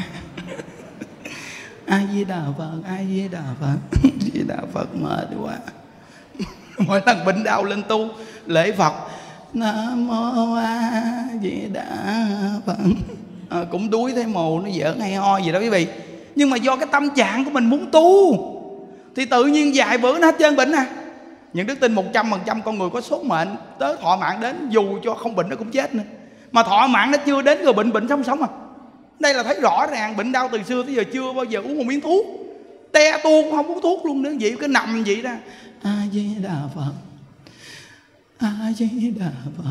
A Di Đà Phật, A Di Đà Phật, A Di Đà Phật, mệt quá. Mỗi lần bệnh đau lên tu lễ Phật, Nam Mô A Di Đà Phật. À, cũng đuối thấy mồ nó giỡn hay ho gì đó quý vị. Nhưng mà do cái tâm trạng của mình muốn tu thì tự nhiên vài bữa nó hết trơn bệnh à. Những đức tin một trăm phần trăm con người có số mệnh tới thọ mạng đến, dù cho không bệnh nó cũng chết nữa. Mà thọ mạng nó chưa đến rồi bệnh bệnh sống sống à. Đây là thấy rõ ràng, bệnh đau từ xưa tới giờ chưa bao giờ uống một miếng thuốc, te tua cũng không uống thuốc luôn nữa. Vậy cứ nằm vậy đó, A Di Đà Phật, A Di Đà Phật.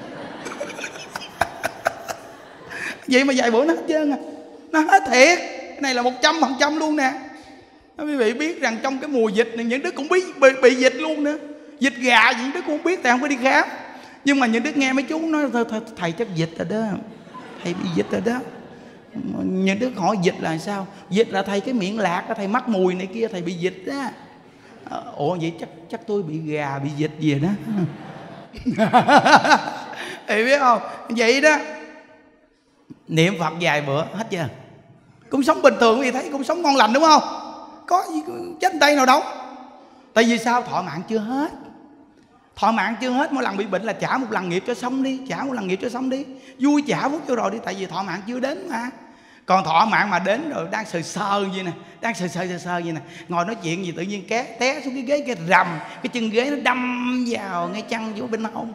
Vậy mà vài bữa nó hết trơn à. Nó hết thiệt. Cái này là một trăm phần trăm luôn nè. Quý vị biết rằng trong cái mùa dịch này những đứa cũng bị, bị, bị dịch luôn nữa. Dịch gà gì những đứa cũng không biết, tại không có đi khám. Nhưng mà những đứa nghe mấy chú nói thôi, thôi thầy chắc dịch rồi đó, thầy bị dịch rồi đó. Những đứa hỏi dịch là sao? Dịch là thầy cái miệng lạc, thầy mắc mùi này kia, thầy bị dịch đó. Ủa vậy chắc chắc tôi bị gà, bị dịch gì đó. Thầy biết không? Vậy đó. Niệm Phật vài bữa hết chưa? Cũng sống bình thường, vì thấy cũng sống ngon lành đúng không? Có gì chết tay nào đâu. Tại vì sao? Thọ mạng chưa hết. Thọ mạng chưa hết, mỗi lần bị bệnh là trả một lần nghiệp cho xong đi, trả một lần nghiệp cho xong đi, vui trả phút cho rồi đi. Tại vì thọ mạng chưa đến mà. Còn thọ mạng mà đến rồi đang sờ sờ gì nè, đang sờ sờ sờ sờ gì nè, ngồi nói chuyện gì tự nhiên ké té xuống cái ghế, cái rầm cái chân ghế nó đâm vào ngay chân vô bên hông,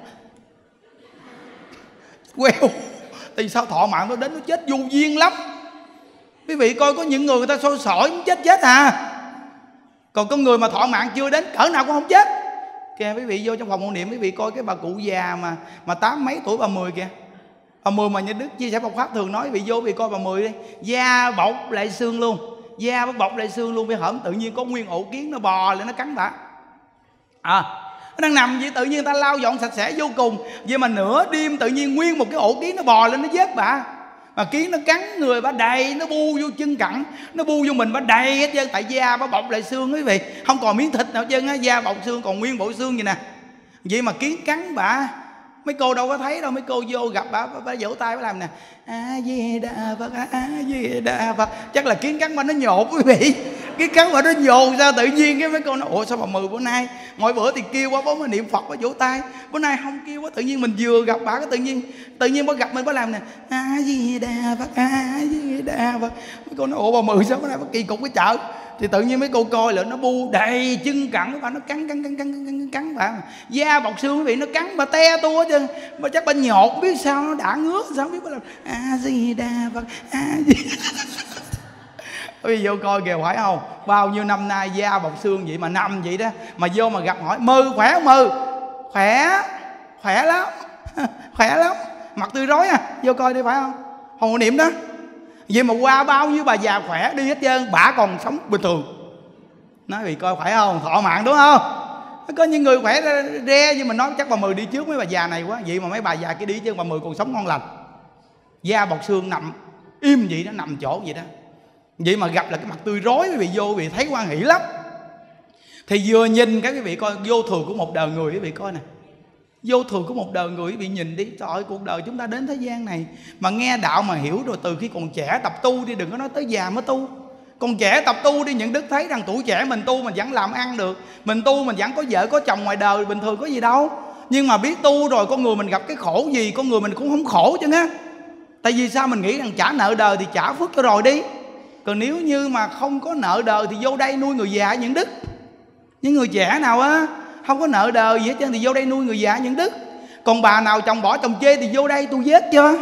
queo. Thì sao? Thọ mạng nó đến nó chết vô duyên lắm. Quý vị coi có những người người ta sôi sỏi cũng chết chết à. Còn có người mà thọ mạng chưa đến cỡ nào cũng không chết. Kìa quý vị vô trong phòng hộ niệm, quý vị coi cái bà cụ già mà mà tám mấy tuổi, bà Mười kìa. Bà Mười mà như Đức chia sẻ Phật pháp thường nói, quý vị vô quý vị coi bà Mười đi, da bọc lại xương luôn, da bọc lại xương luôn. Bây hởm tự nhiên có nguyên ổ kiến nó bò lên nó cắn bà. À, nó đang nằm vậy tự nhiên ta lau dọn sạch sẽ vô cùng. Vậy mà nửa đêm tự nhiên nguyên một cái ổ kiến nó bò lên nó vết bà. Mà kiến nó cắn người bà đầy, nó bu vô chân cẳng, nó bu vô mình bà đầy hết trơn. Tại da bà bọc lại xương quý vị, không còn miếng thịt nào hết trơn á, da bọc xương còn nguyên bộ xương vậy nè. Vậy mà kiến cắn bà. Mấy cô đâu có thấy đâu, mấy cô vô gặp bà, bà, bà vỗ tay bà làm nè, A Di Đà Phật, A Di Đà Phật. Chắc là kiến cắn bà nó nhột quý vị. Cái cắn bà nó nhột sao tự nhiên cái mấy cô nói ủa sao bà Mười bữa nay mỗi bữa thì kêu quá bố mà niệm Phật bà vỗ tay, bữa nay không kêu quá. Tự nhiên mình vừa gặp bà cái tự nhiên tự nhiên bà gặp mình bà làm nè, A Di Đà Phật, A Di Đà Phật. Mấy cô nói ủa bà Mười sao bữa nay bà kỳ cục cái chợ. Thì tự nhiên mấy cô coi là nó bu đầy chân cẳng bà, nó cắn cắn cắn cắn cắn cắn bà, da bọc xương quý vị, nó cắn bà te tua chứ. Mà chắc bà nhột biết sao nó đã ngứa sao biết bà làm A Di Đà Phật, A Di. Quý vị vô coi kìa phải không? Bao nhiêu năm nay da bọc xương vậy mà nằm vậy đó, mà vô mà gặp hỏi Mừ khỏe không Mừ? Khỏe, khỏe lắm, khỏe lắm, mặt tươi rói à. Vô coi đi phải không? Hộ niệm đó. Vậy mà qua bao nhiêu bà già khỏe đi hết trơn, bả còn sống bình thường. Nói vì coi khỏe không? Thọ mạng đúng không? Có những người khỏe re, nhưng mà nói chắc bà Mười đi trước mấy bà già này quá. Vậy mà mấy bà già kia đi chứ bà Mười còn sống ngon lành, da bọc xương nằm im vậy đó, nằm chỗ vậy đó. Vậy mà gặp là cái mặt tươi rói, quý vị vô quý vị thấy hoan hỷ lắm. Thì vừa nhìn cái quý vị coi vô thường của một đời người, quý vị coi nè, vô thường của một đời người quý vị nhìn đi. Trời ơi, cuộc đời chúng ta đến thế gian này mà nghe đạo mà hiểu rồi, từ khi còn trẻ tập tu đi, đừng có nói tới già mới tu. Còn trẻ tập tu đi, những đức thấy rằng tuổi trẻ mình tu mình vẫn làm ăn được, mình tu mình vẫn có vợ có chồng ngoài đời bình thường, có gì đâu. Nhưng mà biết tu rồi con người mình gặp cái khổ gì, con người mình cũng không khổ chứ á. Tại vì sao? Mình nghĩ rằng trả nợ đời thì trả phước cho rồi đi. Còn nếu như mà không có nợ đời thì vô đây nuôi người già những đức. Những người trẻ nào á không có nợ đời gì hết trơn thì vô đây nuôi người già những đức. Còn bà nào chồng bỏ chồng chê thì vô đây tôi giết chưa.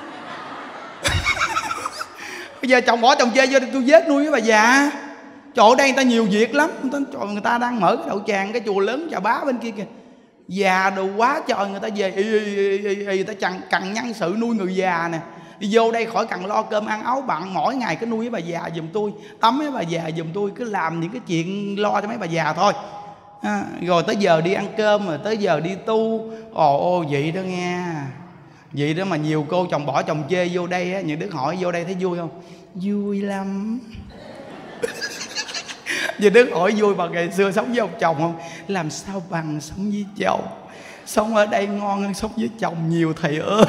Bây giờ chồng bỏ chồng chê vô đây tôi giết nuôi với bà già. Trời, đây người ta nhiều việc lắm. Người ta, trời, người ta đang mở cái đậu tràng, cái chùa lớn Chà Bá bên kia kìa, già đồ quá trời. Người ta về y, y, y, y, y, người ta cần, cần nhân sự nuôi người già nè. Đi vô đây khỏi cần lo cơm ăn áo bặn, mỗi ngày cứ nuôi với bà già giùm tôi, tắm với bà già giùm tôi, cứ làm những cái chuyện lo cho mấy bà già thôi. À, rồi tới giờ đi ăn cơm, rồi tới giờ đi tu. Ồ ô vậy đó nghe. Vậy đó mà nhiều cô chồng bỏ chồng chê vô đây á, những đứa hỏi vô đây thấy vui không? Vui lắm. Vì Đức hỏi vui bà ngày xưa sống với ông chồng không? Làm sao bằng sống với chồng? Sống ở đây ngon hơn sống với chồng nhiều thầy ơi.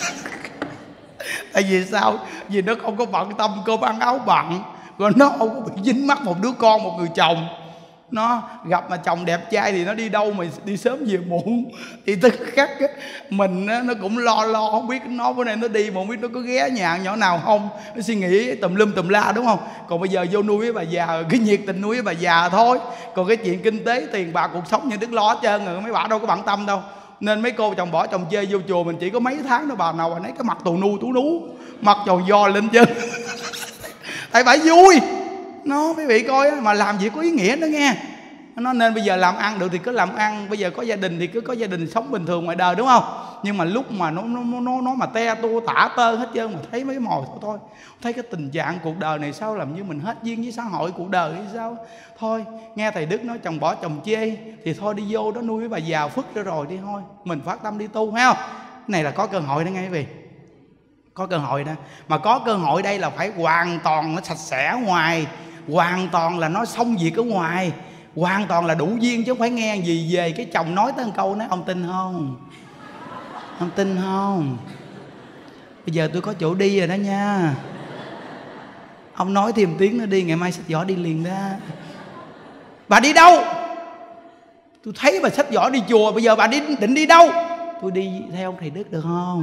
Tại vì sao? Vì nó không có bận tâm cơm ăn áo bận, rồi nó không có bị dính mắc một đứa con, một người chồng. Nó gặp mà chồng đẹp trai thì nó đi đâu mà đi sớm về muộn, thì tức khắc mình nó cũng lo lo không biết nó bữa nay nó đi mà không biết nó có ghé nhà nhỏ nào không, nó suy nghĩ tùm lum tùm la, đúng không? Còn bây giờ vô nuôi với bà già, cái nhiệt tình nuôi với bà già thôi, còn cái chuyện kinh tế tiền bạc cuộc sống như Đức lo hết trơn rồi, mấy bà đâu có bận tâm đâu. Nên mấy cô chồng bỏ chồng chơi vô chùa mình chỉ có mấy tháng đó, bà nào bà nấy cái mặt tù nu tú nú, mặt tròn do lên chân. Tại bà vui nó, quý vị coi mà làm gì có ý nghĩa đó nghe. Nó nên bây giờ làm ăn được thì cứ làm ăn, bây giờ có gia đình thì cứ có gia đình sống bình thường ngoài đời, đúng không? Nhưng mà lúc mà nó nó nó, nó mà te tua tả tơ hết trơn, mà thấy mấy mồi thôi thôi thấy cái tình trạng cuộc đời này sao làm như mình hết duyên với xã hội cuộc đời hay sao. Thôi nghe thầy Đức nói chồng bỏ chồng chê thì thôi đi vô đó nuôi với bà già phức ra rồi đi, thôi mình phát tâm đi tu, thấy không? Cái này là có cơ hội đó nghe quý vị, có cơ hội đó. Mà có cơ hội đây là phải hoàn toàn nó sạch sẽ ngoài, hoàn toàn là nó xong việc ở ngoài, hoàn toàn là đủ duyên, chứ không phải nghe gì về cái chồng nói tới một câu nói ông tin không, ông tin không, bây giờ tôi có chỗ đi rồi đó nha, ông nói thêm tiếng nữa đi, ngày mai xách giỏ đi liền đó. Bà đi đâu? Tôi thấy bà xách giỏ đi chùa, bây giờ bà đi định đi đâu? Tôi đi theo ông thầy Đức được không?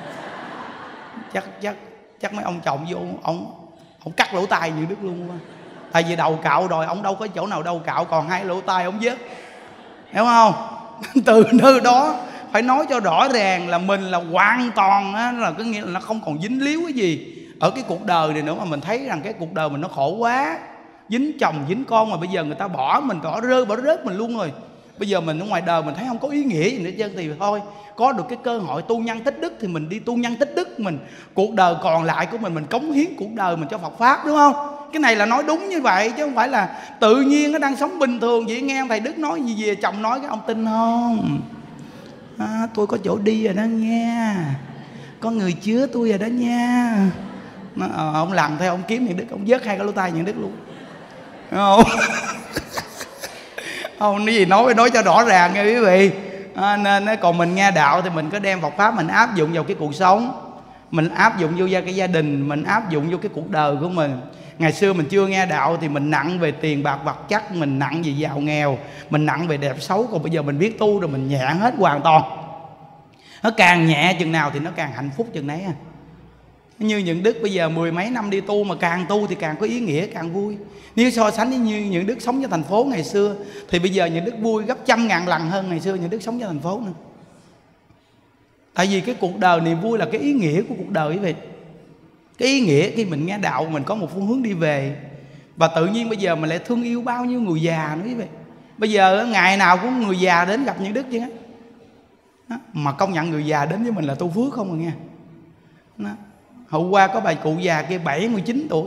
Chắc chắc chắc mấy ông chồng vô ông ông cắt lỗ tai như Đức luôn quá. Tại vì đầu cạo rồi, ông đâu có chỗ nào đâu cạo, còn hai lỗ tai ông vớt, hiểu không? Từ nơi đó phải nói cho rõ ràng là mình là hoàn toàn á, là có nghĩa là nó không còn dính líu cái gì ở cái cuộc đời này nữa, mà mình thấy rằng cái cuộc đời mình nó khổ quá, dính chồng dính con mà bây giờ người ta bỏ mình, bỏ rơi bỏ rớt mình luôn rồi. Bây giờ mình ở ngoài đời mình thấy không có ý nghĩa gì nữa trơn, thì thôi có được cái cơ hội tu nhân tích đức thì mình đi tu nhân tích đức, mình cuộc đời còn lại của mình mình cống hiến cuộc đời mình cho Phật pháp, đúng không? Cái này là nói đúng như vậy, chứ không phải là tự nhiên nó đang sống bình thường vậy. Nghe thầy Đức nói gì về chồng nói cái ông tin không? À, tôi có chỗ đi rồi đó nghe, có người chứa tôi rồi đó nha. Nó, à, ông làm theo ông kiếm Nhận Đức, ông vớt hai cái lỗ tai Nhận Đức luôn, đúng không? Không cái gì nói nói cho rõ ràng nha quý vị. À, nên còn mình nghe đạo thì mình có đem Phật pháp mình áp dụng vào cái cuộc sống, mình áp dụng vô cái gia đình, mình áp dụng vô cái cuộc đời của mình. Ngày xưa mình chưa nghe đạo thì mình nặng về tiền bạc vật chất, mình nặng về giàu nghèo, mình nặng về đẹp xấu. Còn bây giờ mình biết tu rồi mình nhẹ hết hoàn toàn. Nó càng nhẹ chừng nào thì nó càng hạnh phúc chừng đấy à. Như Nhận Đức bây giờ mười mấy năm đi tu, mà càng tu thì càng có ý nghĩa, càng vui. Nếu so sánh với như Nhận Đức sống với thành phố ngày xưa thì bây giờ Nhận Đức vui gấp trăm ngàn lần hơn ngày xưa Nhận Đức sống với thành phố nữa. Tại vì cái cuộc đời niềm vui là cái ý nghĩa của cuộc đời quý vị. Cái ý nghĩa khi mình nghe đạo mình có một phương hướng đi về. Và tự nhiên bây giờ mình lại thương yêu bao nhiêu người già nữa quý vị. Bây giờ ngày nào cũng người già đến gặp Nhận Đức chứ á. Mà công nhận người già đến với mình là tu phước không rồi nghe. Đó. Hôm qua có bà cụ già kia bảy mươi chín tuổi,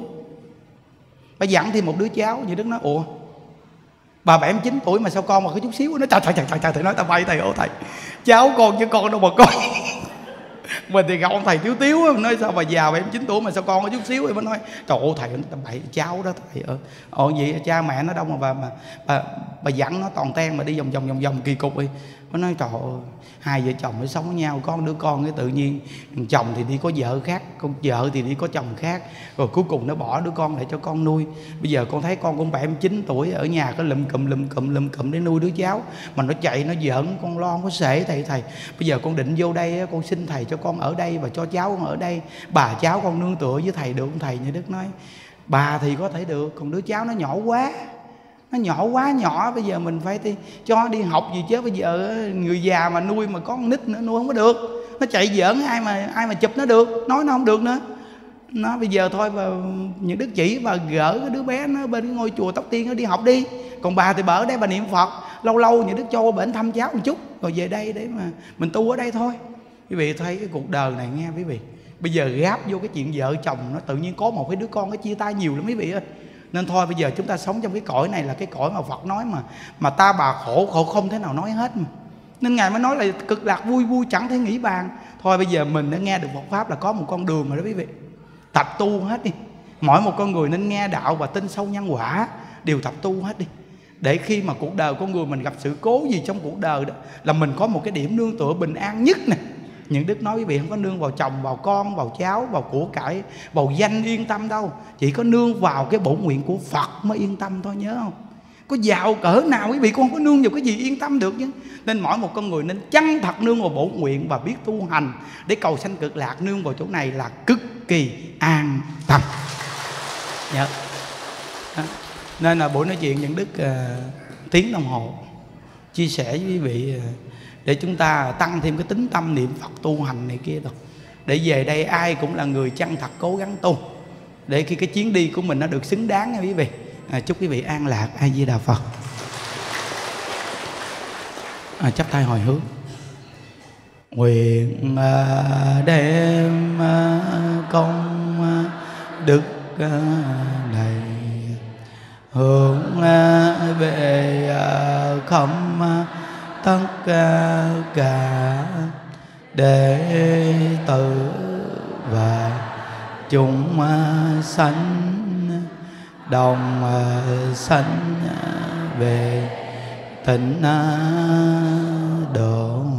bà dặn thêm một đứa cháu. Như Đức nói ủa bà bảy mươi chín tuổi mà sao con mà có chút xíu. Nó trời trời trời trời thầy nói tao bay thầy ô thầy, cháu con chứ con đâu mà con. Mình thì gặp ông thầy tiếu tiếu á, nói sao bà già bảy mươi chín tuổi mà sao con có chút xíu. Thì mới nói trời ơi thầy tao bậy cháu đó thầy ơi. Ồ vậy cha mẹ nó đâu mà bà mà bà, bà dặn nó toàn ten mà đi vòng vòng vòng vòng kỳ cục đi. Nó nói trời ơi hai vợ chồng mới sống với nhau, con đứa con cái tự nhiên chồng thì đi có vợ khác, con vợ thì đi có chồng khác, rồi cuối cùng nó bỏ đứa con lại cho con nuôi. Bây giờ con thấy con cũng bảy mươi chín tuổi ở nhà có lụm cụm lụm cụm lụm cụm để nuôi đứa cháu, mà nó chạy nó giỡn con lo không có sể thầy thầy. Bây giờ con định vô đây con xin thầy cho con ở đây và cho cháu con ở đây, bà cháu con nương tựa với thầy được không thầy? Như Đức nói bà thì có thể được, còn đứa cháu nó nhỏ quá, nó nhỏ quá nhỏ, bây giờ mình phải đi, cho đi học gì chứ. Bây giờ người già mà nuôi mà có con nít nữa nuôi không có được, nó chạy giỡn ai mà ai mà chụp nó được, nói nó không được nữa. Nó bây giờ thôi và Những Đức chỉ và gỡ cái đứa bé nó bên cái ngôi chùa Tóc Tiên nó đi học đi, còn bà thì bà ở đây bà niệm Phật, lâu lâu Những Đức cho bển thăm cháu một chút rồi về đây để mà mình tu ở đây thôi. Quý vị thấy cái cuộc đời này nghe quý vị, bây giờ gáp vô cái chuyện vợ chồng nó tự nhiên có một cái đứa con nó chia tay nhiều lắm quý vị ơi. Nên thôi bây giờ chúng ta sống trong cái cõi này là cái cõi mà Phật nói mà mà ta bà khổ khổ không thể nào nói hết mà. Nên Ngài mới nói là cực lạc vui vui chẳng thể nghĩ bàn. Thôi bây giờ mình đã nghe được Phật pháp là có một con đường rồi đó quý vị. Tập tu hết đi. Mỗi một con người nên nghe đạo và tin sâu nhân quả đều tập tu hết đi, để khi mà cuộc đời con người mình gặp sự cố gì trong cuộc đời đó là mình có một cái điểm nương tựa bình an nhất nè. Những Đức nói quý vị không có nương vào chồng, vào con, vào cháu, vào của cải, vào danh yên tâm đâu. Chỉ có nương vào cái bổn nguyện của Phật mới yên tâm thôi, nhớ không? Có giàu cỡ nào quý vị con có nương vào cái gì yên tâm được chứ. Nên mỗi một con người nên chân thật nương vào bổn nguyện và biết tu hành để cầu sanh cực lạc. Nương vào chỗ này là cực kỳ an tâm, nhớ. Đó. Nên là buổi nói chuyện Những Đức uh, tiếng đồng hồ chia sẻ với quý vị uh, để chúng ta tăng thêm cái tính tâm niệm Phật tu hành này kia thôi. Để về đây ai cũng là người chân thật cố gắng tu, để khi cái chuyến đi của mình nó được xứng đáng nha quý vị. À, chúc quý vị an lạc. A Di Đà Phật. À, chắp tay hồi hướng. Nguyện à, đem à, công à, đức à, này hướng à, về à, không à, tất à, cả đệ tử và chúng à, sanh đồng à, sanh à, về tịnh à, độ.